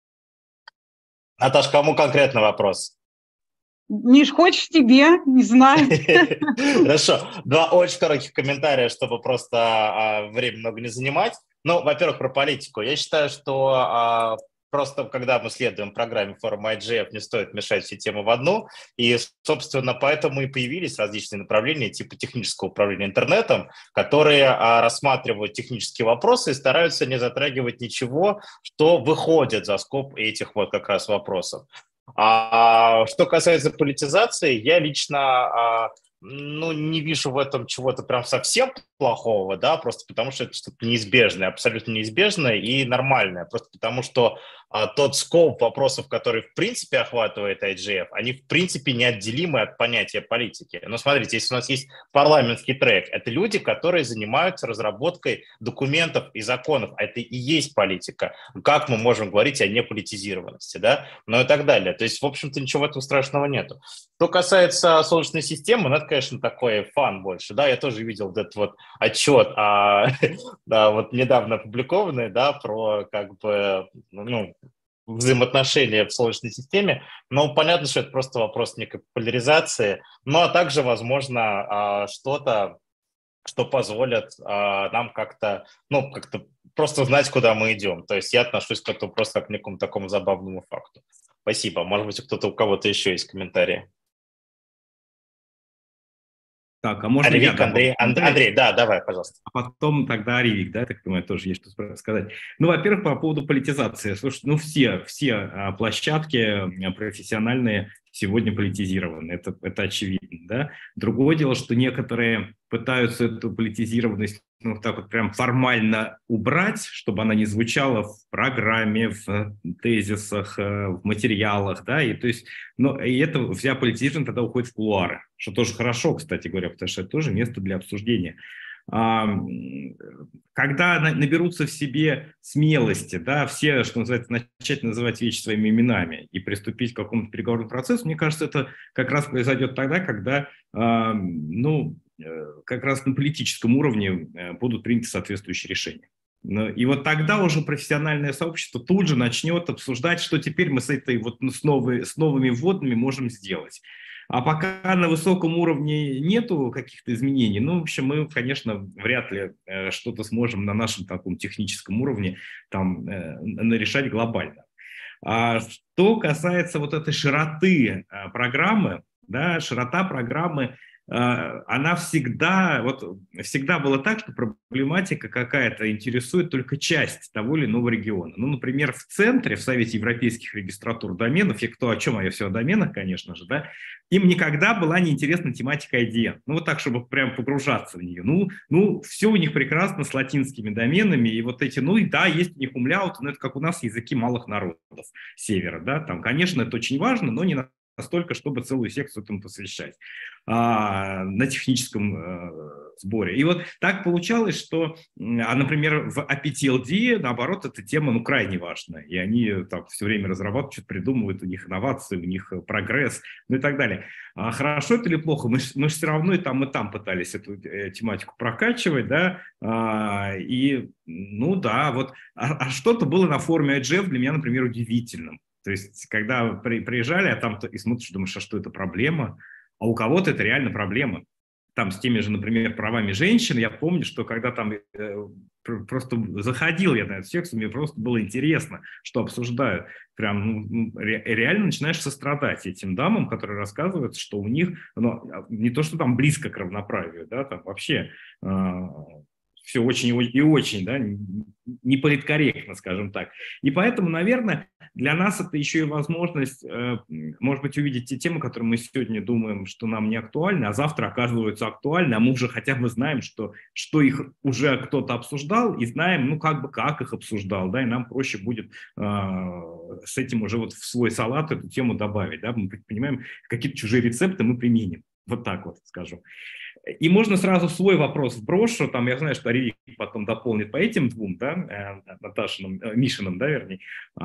Наташ, кому конкретно вопрос? Миш, хочешь тебе? Не знаю. Хорошо. 2 очень коротких комментария, чтобы просто время много не занимать. Ну, во-первых, про политику. Я считаю, что просто когда мы следуем программе форума IGF, не стоит мешать все темы в одну. И, собственно, поэтому и появились различные направления типа технического управления интернетом, которые рассматривают технические вопросы и стараются не затрагивать ничего, что выходит за скоп этих вот как раз вопросов. А что касается политизации, я лично ну, не вижу в этом чего-то прям совсем плохого, да, просто потому что это что-то неизбежное, абсолютно неизбежное и нормальное, просто потому что тот скоп вопросов, который в принципе охватывает IGF, они в принципе неотделимы от понятия политики. Но смотрите, если у нас есть парламентский трек, это люди, которые занимаются разработкой документов и законов, а это и есть политика. Как мы можем говорить о неполитизированности, да, ну и так далее. То есть, в общем-то, ничего в этом страшного нету. Что касается Солнечной системы, ну, это, конечно, такой фан больше, да, я тоже видел вот этот вот отчет, да, вот недавно опубликованный, да, про как бы, ну, взаимоотношения в Солнечной системе, но понятно, что это просто вопрос некой популяризации, ну, а также, возможно, что-то, что позволит нам как-то, ну, как-то просто знать, куда мы идем. То есть я отношусь к этому просто как к некому такому забавному факту. Спасибо. Может быть, у кого-то еще есть комментарии. Так, а можно Ревик, я Андрей, да, давай, пожалуйста. А потом тогда Ревик, да, так понимаю, тоже есть что сказать. Ну, во-первых, по поводу политизации. Слушайте, ну, все площадки профессиональные сегодня политизированы, это очевидно, да. Другое дело, что некоторые пытаются эту политизированность, ну, так вот прям формально убрать, чтобы она не звучала в программе, в тезисах, в материалах, да, и то есть, ну, и это вся политизирование тогда уходит в кулуары, что тоже хорошо, кстати говоря, потому что это тоже место для обсуждения. Когда наберутся в себе смелости, да, все, что называется, начать называть вещи своими именами и приступить к какому-то переговорному процессу, мне кажется, это как раз произойдет тогда, когда, ну, как раз на политическом уровне будут приняты соответствующие решения. И вот тогда уже профессиональное сообщество тут же начнет обсуждать, что теперь мы с этой вот с новыми вводными можем сделать. А пока на высоком уровне нету каких-то изменений, ну, в общем, мы, конечно, вряд ли что-то сможем на нашем таком техническом уровне там решать глобально. А что касается вот этой широты программы, да, широта программы, она всегда была так, что проблематика какая-то интересует только часть того или иного региона. Ну, например, в центре, в Совете европейских регистратур доменов, и кто о чем, а я все о доменах, конечно же, да, им никогда была неинтересна тематика IDN. Ну, вот так, чтобы прям погружаться в нее. Ну, все у них прекрасно с латинскими доменами, и вот эти, ну, и да, есть у них умляуты, но это как у нас языки малых народов севера, да, там, конечно, это очень важно, но не настолько, чтобы целую секцию этому посвящать на техническом сборе. И вот так получалось, что, например, в APTLD, наоборот, эта тема, ну, крайне важна, и они там все время разрабатывают, что-то придумывают, у них инновации, у них прогресс, ну и так далее. А хорошо это или плохо? Мы же все равно и там пытались эту тематику прокачивать, да, и, ну да, вот, а что-то было на форуме IGF для меня, например, удивительным. То есть, когда приезжали, а там и смотришь, думаешь, а что это проблема? А у кого-то это реально проблема. Там с теми же, например, правами женщин, я помню, что когда там просто заходил я на этот секс, мне просто было интересно, что обсуждают. Прям реально начинаешь сострадать этим дамам, которые рассказывают, что у них, не то, что там близко к равноправию, да, там вообще все очень и очень, да, неполиткорректно, скажем так. И поэтому, наверное, для нас это еще и возможность, может быть, увидеть те темы, которые мы сегодня думаем, что нам не актуальны, а завтра оказываются актуальны, а мы уже хотя бы знаем, что их уже кто-то обсуждал, и знаем, ну, как их обсуждал, да, и нам проще будет с этим уже вот в свой салат эту тему добавить, да, мы понимаем, какие-то чужие рецепты мы применим, вот так вот скажу. И можно сразу свой вопрос вброшу, там я знаю, что Ревик потом дополнит по этим двум, да, Наташиным, Мишиным, да, вернее,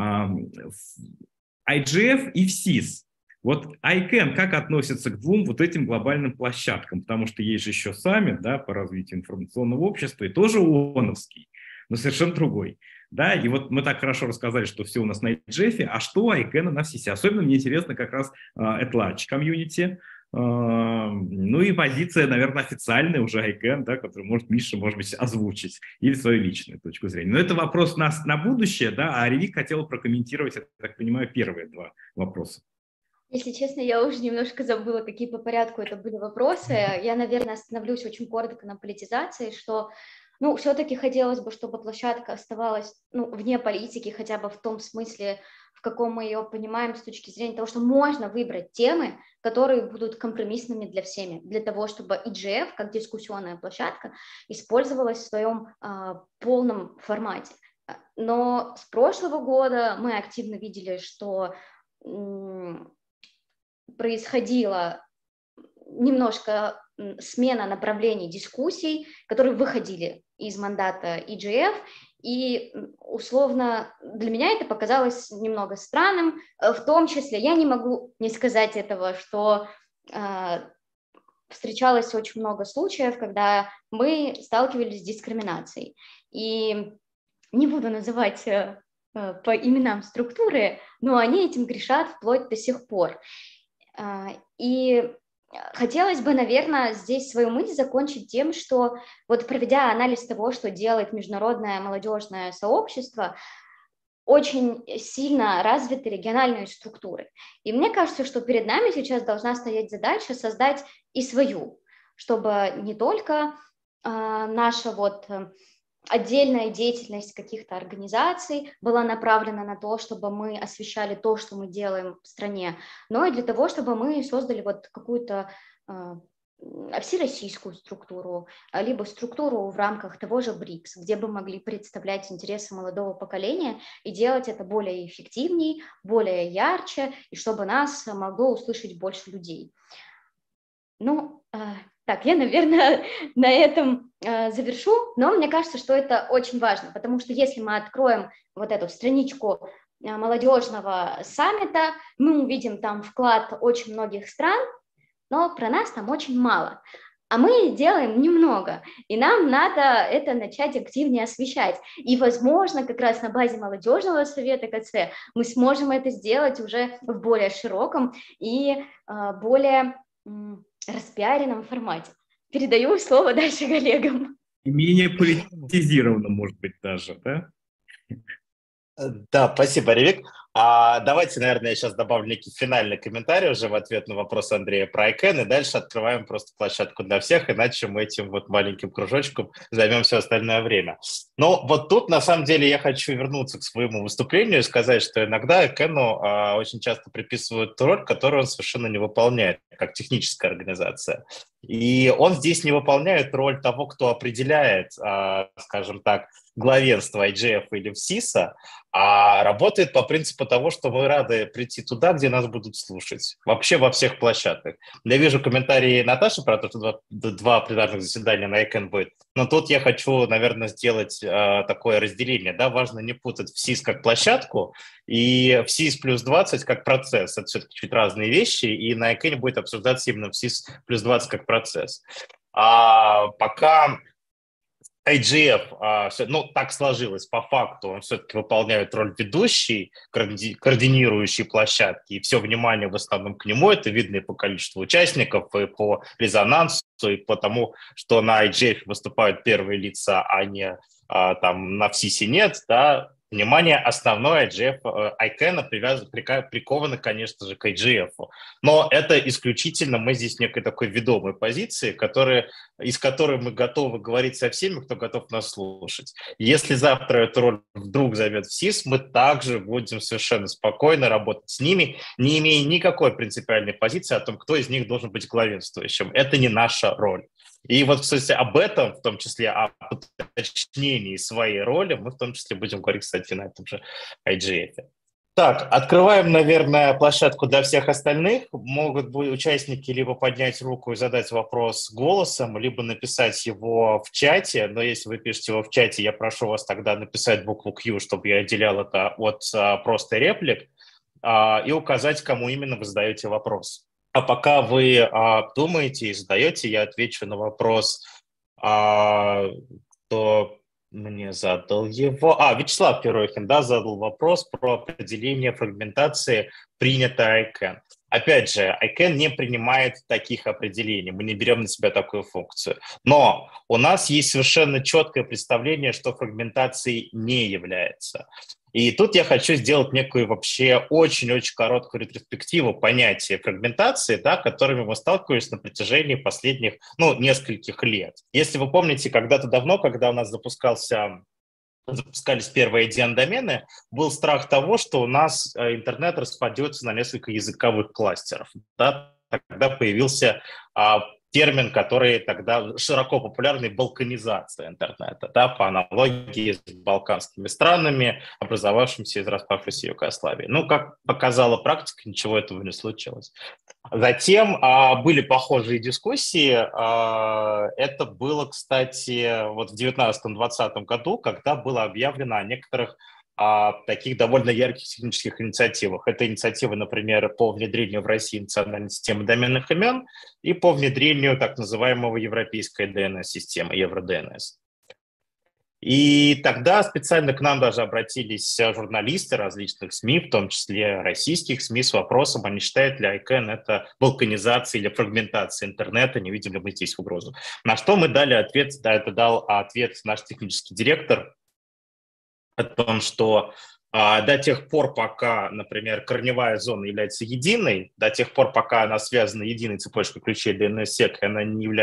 IGF и ВСИС. Вот ICANN как относится к двум вот этим глобальным площадкам, потому что есть же еще саммит, да, по развитию информационного общества, и тоже ООНовский, но совершенно другой. Да, и вот мы так хорошо рассказали, что все у нас на IGF, а что ICANN на ВСИСе? Особенно мне интересно как раз at large community. Ну и позиция, наверное, официальная уже ICANN, да, которую может Миша, может быть, озвучить, или свою личную точку зрения. Но это вопрос на будущее, да, а Ревик хотела прокомментировать, я так понимаю, первые два вопроса. Если честно, я уже немножко забыла, какие по порядку это были вопросы. Я, наверное, остановлюсь очень коротко на политизации, что, ну, все-таки хотелось бы, чтобы площадка оставалась, ну, вне политики, хотя бы в том смысле, в каком мы ее понимаем с точки зрения того, что можно выбрать темы, которые будут компромиссными для всеми, для того, чтобы IGF, как дискуссионная площадка, использовалась в своем полном формате. Но с прошлого года мы активно видели, что происходила немножко смена направлений дискуссий, которые выходили из мандата IGF, и условно для меня это показалось немного странным, в том числе я не могу не сказать этого, что встречалось очень много случаев, когда мы сталкивались с дискриминацией, и не буду называть по именам структуры, но они этим грешат вплоть до сих пор. И хотелось бы, наверное, здесь свою мысль закончить тем, что вот проведя анализ того, что делает международное молодежное сообщество, очень сильно развиты региональные структуры. И мне кажется, что перед нами сейчас должна стоять задача создать и свою, чтобы не только наша вот отдельная деятельность каких-то организаций была направлена на то, чтобы мы освещали то, что мы делаем в стране, но и для того, чтобы мы создали вот какую-то всероссийскую структуру, либо структуру в рамках того же БРИКС, где бы могли представлять интересы молодого поколения и делать это более эффективнее, более ярче, и чтобы нас могло услышать больше людей. Ну, так, я, наверное, на этом завершу, но мне кажется, что это очень важно, потому что если мы откроем вот эту страничку молодежного саммита, мы увидим там вклад очень многих стран, но про нас там очень мало. А мы делаем немного, и нам надо это начать активнее освещать. И, возможно, как раз на базе молодежного совета КЦ мы сможем это сделать уже в более широком и более распиаренном формате. Передаю слово дальше коллегам. Менее политизированно, может быть, даже, да? Да, спасибо, Ревик. Давайте, наверное, я сейчас добавлю некий финальный комментарий уже в ответ на вопрос Андрея про ICANN, и дальше открываем просто площадку для всех, иначе мы этим вот маленьким кружочком займем все остальное время. Но вот тут, на самом деле, я хочу вернуться к своему выступлению и сказать, что иногда ICANN очень часто приписывают роль, которую он совершенно не выполняет, как техническая организация. И он здесь не выполняет роль того, кто определяет, скажем так, главенство IGF или ВСИСа, а работает по принципу того, что мы рады прийти туда, где нас будут слушать. Вообще во всех площадках. Я вижу комментарии Наташи про то, что два пленарных заседания на ICANN будет. Но тут я хочу, наверное, сделать такое разделение. Да? Важно не путать ВСИС как площадку и ВСИС плюс 20 как процесс. Это все-таки чуть разные вещи, и на ICANN будет обсуждаться именно ВСИС плюс 20 как процесс. А пока IGF, ну, так сложилось по факту, он все-таки выполняет роль ведущей, координирующей площадки, и все внимание в основном к нему, это видно и по количеству участников, и по резонансу, и по тому, что на IGF выступают первые лица, а не там на ФСИСе нет, да, внимание основное ICANN приковано, конечно же, к IGF. Но это исключительно мы здесь в некой такой ведомой позиции, из которой мы готовы говорить со всеми, кто готов нас слушать. Если завтра эту роль вдруг займет ФСИС, мы также будем совершенно спокойно работать с ними, не имея никакой принципиальной позиции о том, кто из них должен быть главенствующим. Это не наша роль. И вот, кстати, об этом, в том числе о уточнении своей роли, мы в том числе будем говорить, кстати, на этом же IGF. Так, открываем, наверное, площадку для всех остальных. Могут быть участники либо поднять руку и задать вопрос голосом, либо написать его в чате. Но если вы пишете его в чате, я прошу вас тогда написать букву Q, чтобы я отделял это от просто реплик, и указать, кому именно вы задаете вопрос. А пока вы думаете и задаете, я отвечу на вопрос, кто мне задал его. Вячеслав Пирохин, да, задал вопрос про определение фрагментации, принятое ICANN. Опять же, ICANN не принимает таких определений, мы не берем на себя такую функцию. Но у нас есть совершенно четкое представление, что фрагментацией не является. И тут я хочу сделать некую вообще очень-очень короткую ретроспективу понятия фрагментации, да, которыми мы сталкивались на протяжении последних, нескольких лет. Если вы помните, когда-то давно, когда у нас запускались первые DN-домены, был страх того, что у нас интернет распадется на несколько языковых кластеров. Да? Тогда появился термин, который тогда широко популярный, балканизация интернета, да, по аналогии с балканскими странами, образовавшимися из распавшейся Югославии. Как показала практика, ничего этого не случилось. Затем были похожие дискуссии. Это было, кстати, вот в 2019-2020 году, когда было объявлено о некоторых таких довольно ярких технических инициативах. Это инициативы, например, по внедрению в России национальной системы доменных имен и по внедрению так называемого европейской DNS-системы, Евро-DNS. И тогда специально к нам даже обратились журналисты различных СМИ, в том числе российских СМИ, с вопросом, а не считает ли ICANN это балканизация или фрагментация интернета, не видим ли мы здесь угрозу. На что мы дали ответ, это дал ответ наш технический директор, о том, что до тех пор, пока, например, корневая зона является единой, до тех пор, пока она связана единой цепочкой ключей DNS-сек, и она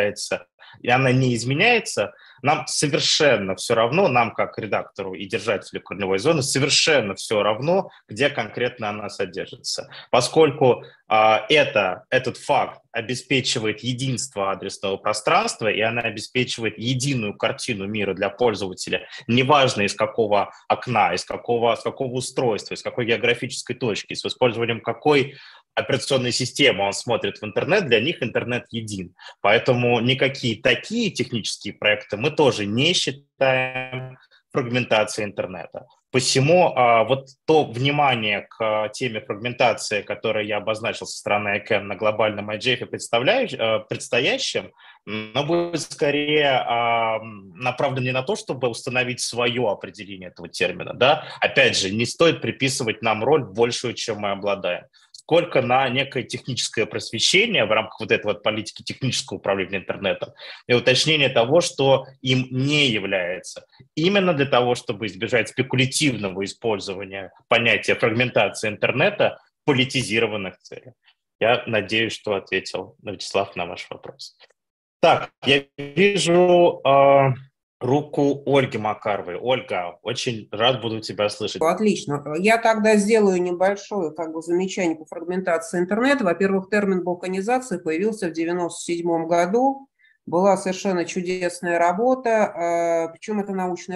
не изменяется, нам совершенно все равно, нам как редактору и держателю корневой зоны, совершенно все равно, где конкретно она содержится. Поскольку этот факт обеспечивает единство адресного пространства, и она обеспечивает единую картину мира для пользователя, неважно из какого окна, с какого устройства, из какой географической точки, с использованием какой операционной системы он смотрит в интернет, для них интернет един. Поэтому никакие такие технические проекты мы тоже не считаем фрагментацией интернета. Посему вот то внимание к теме фрагментации, которое я обозначил со стороны ICANN на глобальном IGF предстоящем, но будет скорее направлено не на то, чтобы установить свое определение этого термина. Да? Опять же, не стоит приписывать нам роль большую, чем мы обладаем, сколько на некое техническое просвещение в рамках вот этой вот политики технического управления интернетом и уточнение того, что им не является. Именно для того, чтобы избежать спекулятивного использования понятия фрагментации интернета в политизированных целях. Я надеюсь, что ответил, Вячеслав, на ваш вопрос. Так, я вижу руку Ольги Макаровой. Ольга, очень рад буду тебя слышать. Отлично. Я тогда сделаю небольшое замечание по фрагментации интернета. Во-первых, термин балканизации появился в 1997 году. Была совершенно чудесная работа, причем это научная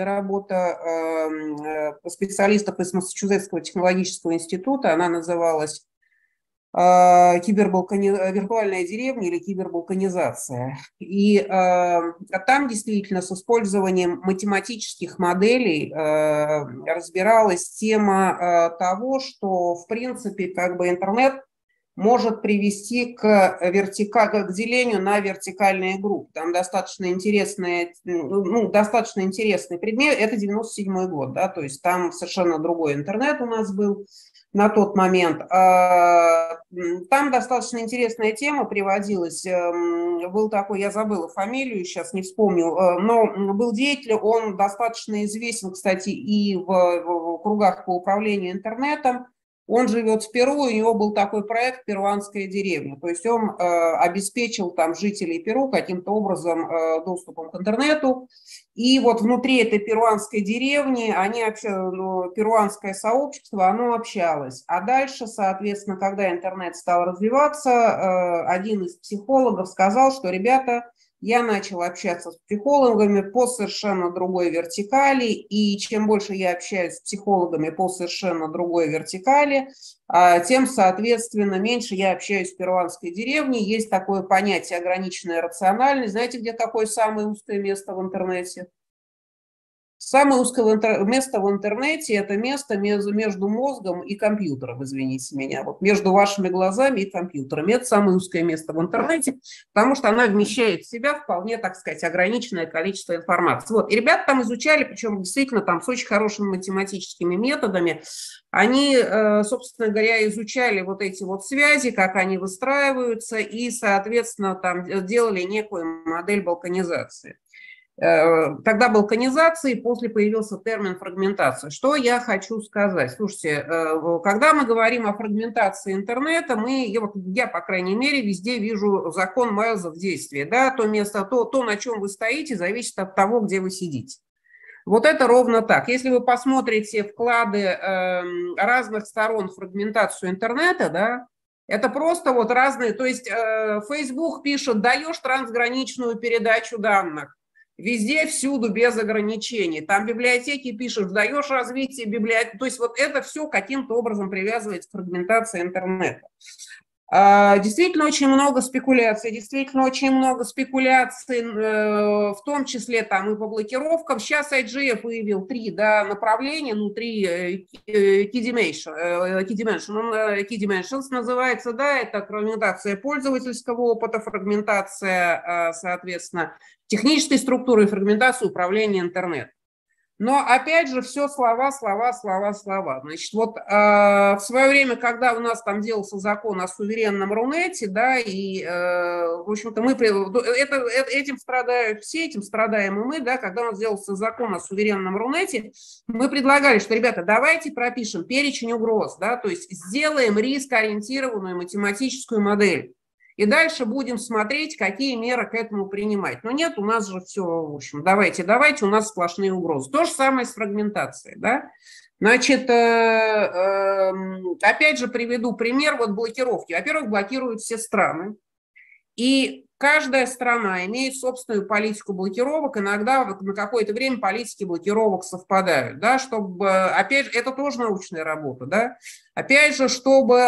работа специалистов из Массачусетского технологического института. Она называлась виртуальная деревня или кибербалканизация. И там действительно с использованием математических моделей разбиралась тема того, что в принципе интернет может привести к делению на вертикальные группы. Там достаточно интересный предмет, это 97-й год, да, то есть там совершенно другой интернет у нас был на тот момент. Там достаточно интересная тема приводилась. Был такой, я забыла фамилию, сейчас не вспомню, но был деятель, он достаточно известен, кстати, и в кругах по управлению интернетом. Он живет в Перу, у него был такой проект «Перуанская деревня». То есть он обеспечил там жителей Перу каким-то образом доступом к интернету. И вот внутри этой перуанской деревни перуанское сообщество, оно общалось. А дальше, соответственно, когда интернет стал развиваться, один из психологов сказал, что, ребята, я начал общаться с психологами по совершенно другой вертикали, и чем больше я общаюсь с психологами по совершенно другой вертикали, тем, соответственно, меньше я общаюсь в перуанской деревне. Есть такое понятие ограниченная рациональность. Знаете, где какое самое узкое место в интернете? Самое узкое место в интернете – это место между мозгом и компьютером, извините меня. Вот между вашими глазами и компьютером. Это самое узкое место в интернете, потому что она вмещает в себя вполне, так сказать, ограниченное количество информации. Вот. И ребята там изучали, причем действительно там с очень хорошими математическими методами. Они, собственно говоря, изучали вот эти вот связи, как они выстраиваются, и, соответственно, там делали некую модель балканизации. Тогда балканизация, и после появился термин фрагментация. Что я хочу сказать? Слушайте, когда мы говорим о фрагментации интернета, я, по крайней мере, везде вижу закон Майлза в действии. Да? То, на чем вы стоите, зависит от того, где вы сидите. Вот это ровно так. Если вы посмотрите вклады разных сторон в фрагментацию интернета, да, это просто вот разные, то есть Facebook пишет, даешь трансграничную передачу данных. Везде, всюду, без ограничений. Там библиотеки пишешь, даешь развитие библиотеки. То есть вот это все каким-то образом привязывается к фрагментации интернета. Действительно очень много спекуляций, в том числе там и по блокировкам. Сейчас IGF выявил 3 направления, 3 key dimensions называется, да, это фрагментация пользовательского опыта, фрагментация, соответственно, технической структуры и фрагментация управления интернетом. Но, опять же, все слова. Значит, вот в свое время, когда у нас там делался закон о суверенном Рунете, да, и, в общем-то, этим страдают все, этим страдаем и мы, да, когда у нас делался закон о суверенном Рунете, мы предлагали, что, ребята, давайте пропишем перечень угроз, да, то есть сделаем рискоориентированную математическую модель. И дальше будем смотреть, какие меры к этому принимать. Но нет, у нас же все, в общем, давайте, у нас сплошные угрозы. То же самое с фрагментацией, да. Значит, опять же приведу пример вот блокировки. Во-первых, блокируют все страны. И каждая страна имеет собственную политику блокировок. Иногда на какое-то время политики блокировок совпадают, да, чтобы, опять же, это тоже научная работа, да. Опять же, чтобы,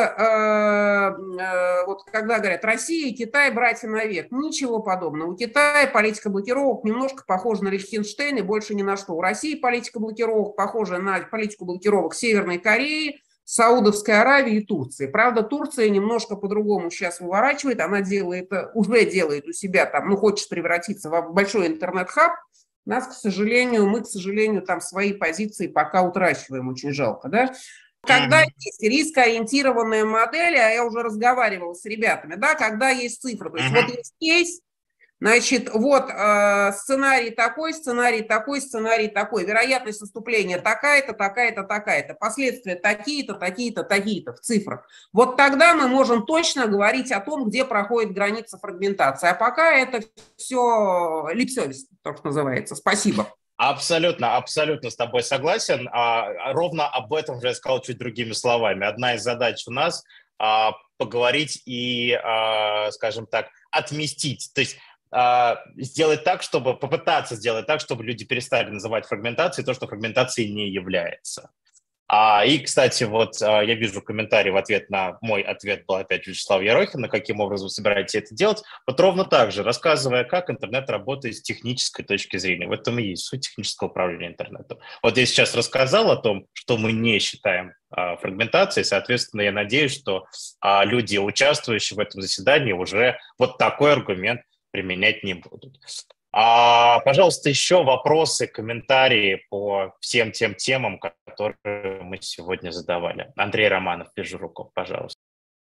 вот когда говорят Россия и Китай братья навек, ничего подобного. У Китая политика блокировок немножко похожа на Лихтенштейн и больше ни на что. У России политика блокировок похожа на политику блокировок Северной Кореи, Саудовской Аравии и Турции. Правда, Турция немножко по-другому сейчас выворачивает, она уже делает у себя там, хочет превратиться в большой интернет-хаб. Мы, к сожалению, там свои позиции пока утрачиваем, очень жалко, да. Когда есть рискоориентированная модель, а я уже разговаривала с ребятами, да, когда есть цифры, то есть вот есть кейс, значит, вот сценарий такой, вероятность наступления такая-то, последствия такие-то в цифрах. Вот тогда мы можем точно говорить о том, где проходит граница фрагментации. А пока это все лип-сервис, то, что называется. Спасибо. Абсолютно с тобой согласен. Ровно об этом же я сказал чуть другими словами. Одна из задач у нас поговорить и, скажем так, отместить. То есть попытаться сделать так, чтобы люди перестали называть фрагментацией то, что фрагментацией не является. И, кстати, вот я вижу комментарий в ответ на мой ответ был опять Вячеслава Ерохина, каким образом вы собираетесь это делать. Вот ровно так же, рассказывая, как интернет работает с технической точки зрения. В этом и есть суть технического управления интернетом. Вот я сейчас рассказал о том, что мы не считаем фрагментации. Соответственно, я надеюсь, что люди, участвующие в этом заседании, уже вот такой аргумент применять не будут. Пожалуйста, еще вопросы, комментарии по всем тем темам, которые мы сегодня задавали. Андрей Романов, вижу руку, пожалуйста.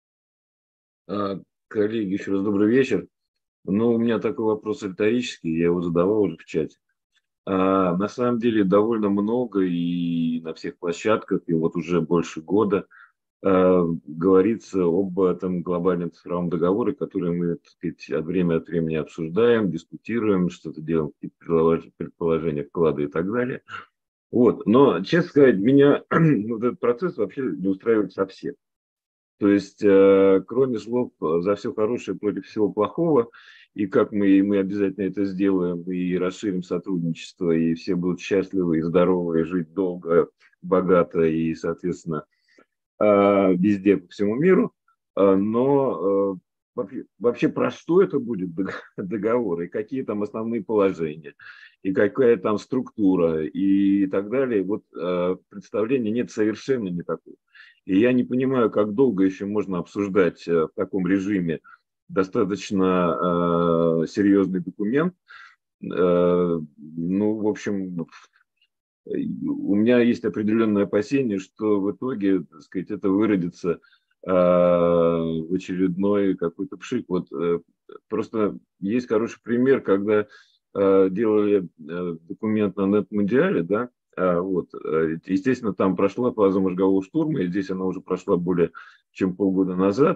Коллеги, еще раз добрый вечер. Ну, у меня такой вопрос риторический, я его задавал уже в чате. На самом деле довольно много и на всех площадках, и вот уже больше года говорится об этом глобальном цифровом договоре, который мы, так сказать, от времени обсуждаем, дискутируем, что-то делаем, какие-то предположения, вклады и так далее. Вот. Но, честно сказать, меня вот этот процесс вообще не устраивает совсем. То есть, кроме слов за все хорошее против всего плохого, и как мы обязательно это сделаем, и расширим сотрудничество, и все будут счастливы и здоровы, и жить долго, богато, и, соответственно, везде, по всему миру. Но вообще про что это будет договор, и какие там основные положения, и какая там структура, и так далее, вот представления нет совершенно никакого. И я не понимаю, как долго еще можно обсуждать в таком режиме достаточно серьезный документ. Ну, в общем, у меня есть определенное опасение, что в итоге, так сказать, это выродится в очередной какой-то пшик. Вот просто есть хороший пример, когда делали документ на Нетмундиале, да, вот, естественно, там прошла фаза мозгового штурма, и здесь она уже прошла более чем полгода назад.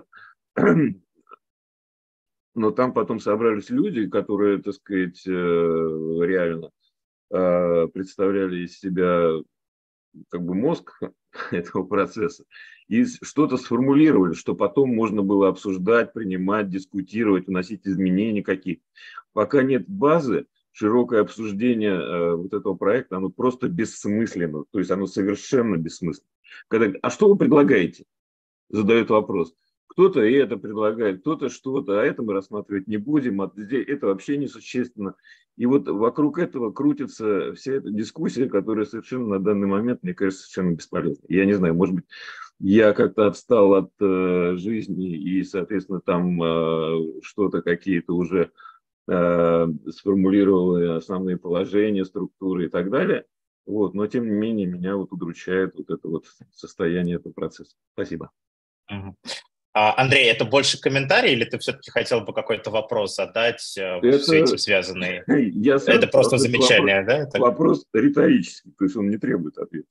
Но там потом собрались люди, которые, так сказать, реально представляли из себя как бы мозг этого процесса, и что-то сформулировали, что потом можно было обсуждать, принимать, дискутировать, вносить изменения какие-то. Пока нет базы, широкое обсуждение вот этого проекта, оно просто бессмысленно, то есть оно совершенно бессмысленно. А что вы предлагаете? Задают вопрос. Кто-то и это предлагает, кто-то что-то, а это мы рассматривать не будем, а здесь это вообще несущественно. И вот вокруг этого крутится вся эта дискуссия, которая совершенно на данный момент, мне кажется, совершенно бесполезна. Я не знаю, может быть, я как-то отстал от жизни и, соответственно, там что-то какие-то уже сформулировал основные положения, структуры и так далее. Вот. Но, тем не менее, меня вот удручает вот это вот состояние этого процесса. Спасибо. Андрей, это больше комментарий, или ты все-таки хотел бы какой-то вопрос задать с этим связанный? Это просто замечание, да? Вопрос риторический, то есть он не требует ответа.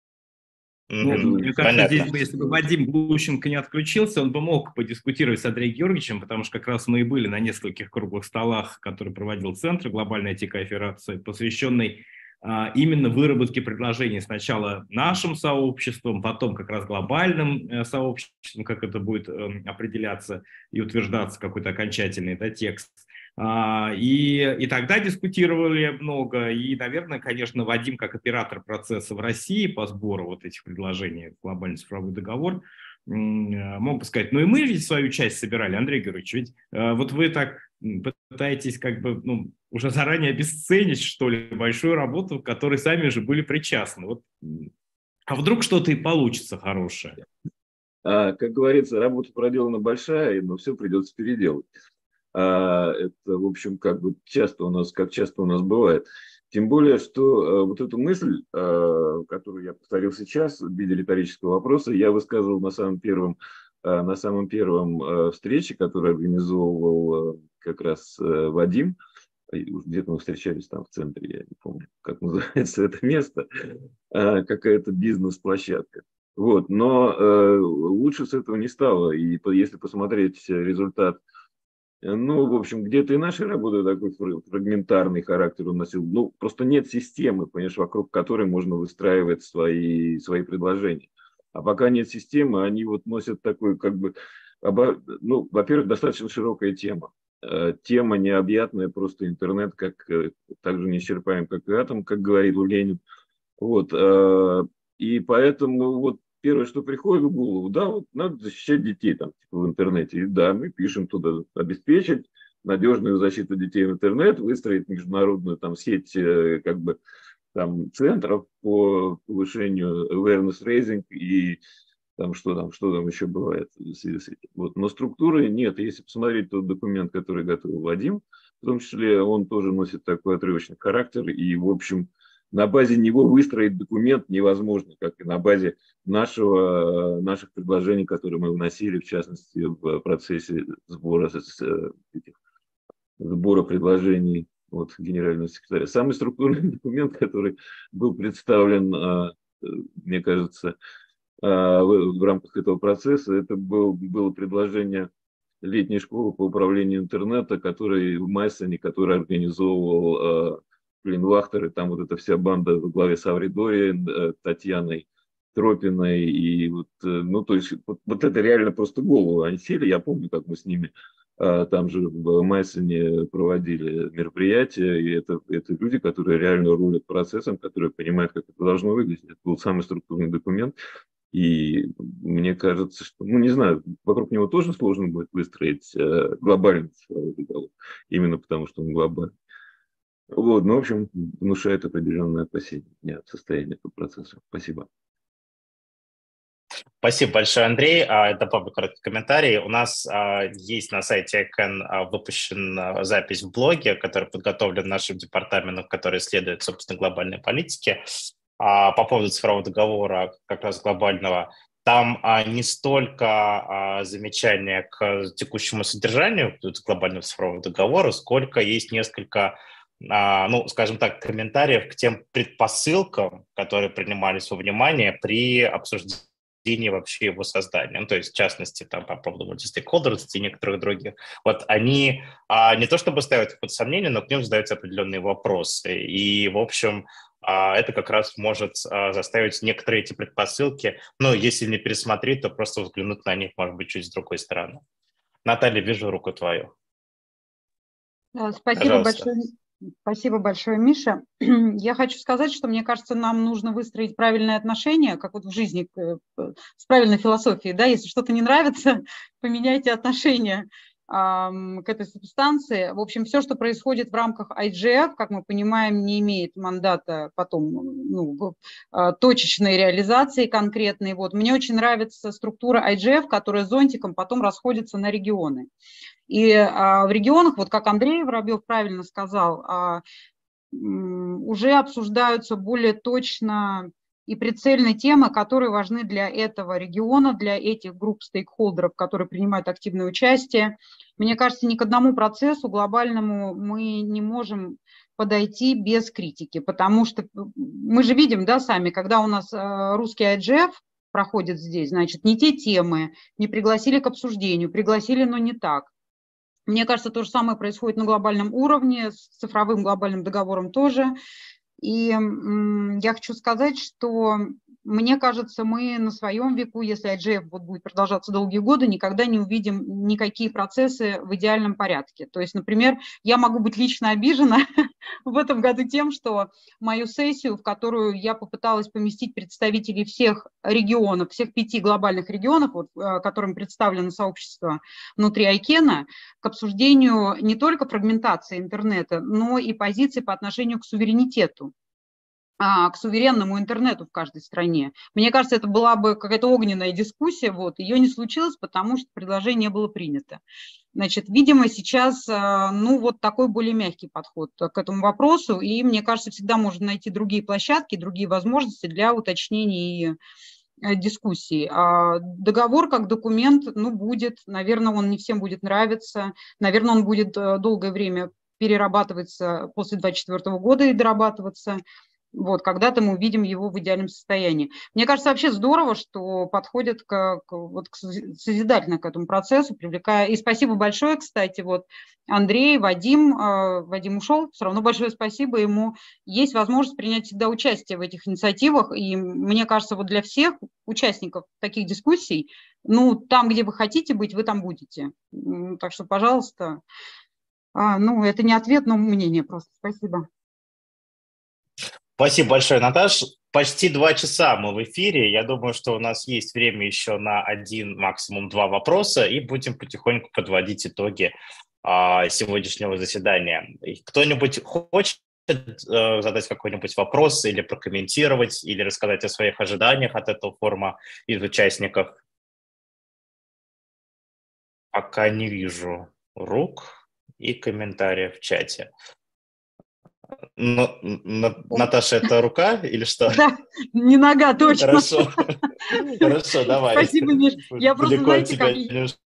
Мне кажется, здесь, если бы Вадим Глущенко не отключился, он бы мог подискутировать с Андреем Георгиевичем, потому что как раз мы и были на нескольких круглых столах, которые проводил Центр глобальной IT-кооперации, посвященной именно выработке предложений сначала нашим сообществом, потом как раз глобальным сообществом, как это будет определяться и утверждаться какой-то окончательный текст. И тогда дискутировали много, и, наверное, конечно, Вадим, как оператор процесса в России по сбору вот этих предложений в глобальный цифровой договор, мог бы сказать, ну и мы ведь свою часть собирали, Андрей Георгиевич, ведь вот вы так пытаетесь как бы уже заранее обесценить, что ли, большую работу, к которой сами же были причастны. Вот. А вдруг что-то и получится хорошее? Как говорится, работа проделана большая, но все придется переделать. Это, в общем, как часто у нас бывает. Тем более, что вот эту мысль, которую я повторил сейчас в виде риторического вопроса, я высказывал на самом первом встрече, которую организовывал как раз Вадим. Где-то мы встречались там в центре, я не помню, как называется это место, какая-то бизнес-площадка. Вот. Но лучше с этого не стало. И если посмотреть результат, ну, в общем, где-то и наша работа такой фрагментарный характер он носил. Ну, просто нет системы, понимаешь, вокруг которой можно выстраивать свои предложения. А пока нет системы, они вот носят такой, как бы, ну, во-первых, достаточно широкая тема. Тема необъятная, просто интернет, так же неисчерпаем, как и атом, как говорит Ленин. Вот. И поэтому вот первое, что приходит в голову, да, вот надо защищать детей там, типа, в интернете. И да, мы пишем туда обеспечить надежную защиту детей в интернет, выстроить международную там сеть как бы там центров по повышению awareness raising и что там еще бывает в связи с этим. Вот. Но структуры нет. Если посмотреть тот документ, который готовил Вадим, в том числе он тоже носит такой отрывочный характер, и, в общем, на базе него выстроить документ невозможно, как и на базе наших предложений, которые мы вносили, в частности, в процессе сбора предложений от генерального секретаря. Самый структурный документ, который был представлен, мне кажется, в рамках этого процесса, это было предложение летней школы по управлению интернета, в Майсоне, который организовывал Клинвахтер, и там вот эта вся банда во главе с Авридори, Татьяной Тропиной, и то есть вот это реально просто голову они сели. Я помню, как мы с ними там же в Майсоне проводили мероприятия, и это люди, которые реально рулят процессом, которые понимают, как это должно выглядеть. Это был самый структурный документ, и мне кажется, что, не знаю, вокруг него тоже сложно будет выстроить глобальный цифровой договор, именно потому что он глобальный. Вот, в общем, внушает определенное опасение от состояния этого процесса. Спасибо. Спасибо большое, Андрей. Добавлю короткий комментарий. У нас есть на сайте ICANN выпущена запись в блоге, который подготовлен нашим департаментом, который исследует, собственно, глобальные политики. По поводу цифрового договора, как раз глобального, там не столько замечания к текущему содержанию глобального цифрового договора, сколько есть несколько, скажем так, комментариев к тем предпосылкам, которые принимались во внимание при обсуждении вообще его создания. То есть, в частности, там по поводу мультистейкхолдерности и некоторых других. Вот они не то чтобы ставят их под сомнение, но к ним задаются определенные вопросы. И, в общем, это как раз может заставить некоторые эти предпосылки, если не пересмотреть, то просто взглянуть на них, может быть, чуть с другой стороны. Наталья, вижу руку твою. Спасибо большое, Миша. Я хочу сказать, что, мне кажется, нам нужно выстроить правильные отношения, как вот в жизни, с правильной философией. Да? Если что-то не нравится, поменяйте отношения к этой субстанции. В общем, все, что происходит в рамках IGF, как мы понимаем, не имеет мандата потом точечной реализации конкретной. Вот. Мне очень нравится структура IGF, которая зонтиком потом расходится на регионы. И в регионах, вот как Андрей Воробьев правильно сказал, уже обсуждаются более точно и прицельные темы, которые важны для этого региона, для этих групп стейкхолдеров, которые принимают активное участие. Мне кажется, ни к одному процессу глобальному мы не можем подойти без критики, потому что мы же видим, да, сами, когда у нас русский IGF проходит здесь, значит, не те темы, не пригласили к обсуждению, пригласили, но не так. Мне кажется, то же самое происходит на глобальном уровне, с цифровым глобальным договором тоже. И я хочу сказать, что, мне кажется, мы на своем веку, если IGF будет продолжаться долгие годы, никогда не увидим никакие процессы в идеальном порядке. То есть, например, я могу быть лично обижена в этом году тем, что мою сессию, в которую я попыталась поместить представителей всех регионов, всех 5 глобальных регионов, которым представлено сообщество внутри ICANN, к обсуждению не только фрагментации интернета, но и позиции по отношению к суверенитету, к суверенному интернету в каждой стране. Мне кажется, это была бы какая-то огненная дискуссия, ее не случилось, потому что предложение не было принято. Значит, видимо, сейчас, такой более мягкий подход к этому вопросу, и, мне кажется, всегда можно найти другие площадки, другие возможности для уточнений и дискуссий. Договор как документ, будет, наверное, он не всем будет нравиться, наверное, он будет долгое время перерабатываться после 2024 года и дорабатываться. Когда-то мы увидим его в идеальном состоянии. Мне кажется, вообще здорово, что подходят созидательно к этому процессу, привлекая. И спасибо большое, кстати, Андрей, Вадим ушел, все равно большое спасибо ему. Есть возможность принять всегда участие в этих инициативах, и мне кажется, для всех участников таких дискуссий, там, где вы хотите быть, вы там будете. Так что, пожалуйста, это не ответ, но мнение просто. Спасибо. Спасибо большое, Наташ. Почти 2 часа мы в эфире. Я думаю, что у нас есть время еще на 1, максимум 2 вопроса, и будем потихоньку подводить итоги сегодняшнего заседания. Кто-нибудь хочет задать какой-нибудь вопрос или прокомментировать, или рассказать о своих ожиданиях от этого форума из участников? Пока не вижу рук и комментариев в чате. Наташа, это рука или что? Да, не нога, точно. Хорошо, хорошо, давай. Спасибо, Миш. Я просто, знаете, как...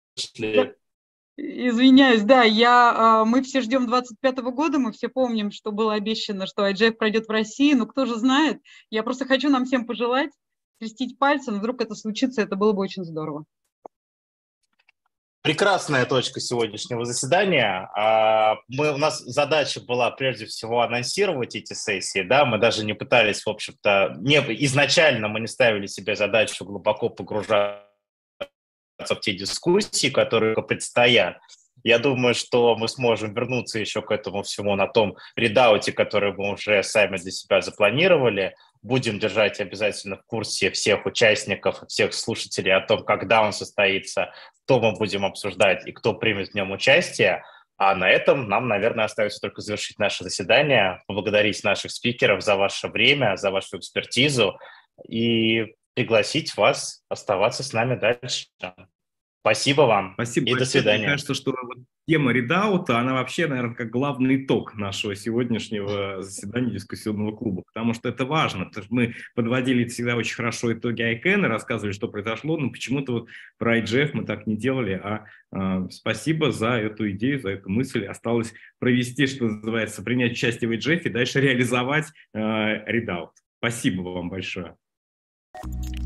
Извиняюсь, да, мы все ждем 25-го года, мы все помним, что было обещано, что IGF пройдет в России, но кто же знает. Я просто хочу нам всем пожелать, крестить пальцем, вдруг это случится, это было бы очень здорово. Прекрасная точка сегодняшнего заседания. У нас задача была прежде всего анонсировать эти сессии, да, мы даже не пытались, в общем-то, изначально мы не ставили себе задачу глубоко погружаться в те дискуссии, которые предстоят. Я думаю, что мы сможем вернуться еще к этому всему на том редауте, который мы уже сами для себя запланировали. Будем держать обязательно в курсе всех участников, всех слушателей о том, когда он состоится, что мы будем обсуждать и кто примет в нем участие. А на этом нам, наверное, остается только завершить наше заседание, поблагодарить наших спикеров за ваше время, за вашу экспертизу и пригласить вас оставаться с нами дальше. Спасибо вам. Спасибо и большое. До свидания. Мне кажется, что тема редаута, она вообще, наверное, как главный итог нашего сегодняшнего заседания дискуссионного клуба, потому что это важно. Потому что мы подводили всегда очень хорошо итоги ICANN, рассказывали, что произошло, но почему-то вот про IGF мы так не делали. Спасибо за эту идею, за эту мысль. Осталось провести, что называется, принять участие в IGF и дальше реализовать редаут. Спасибо вам большое.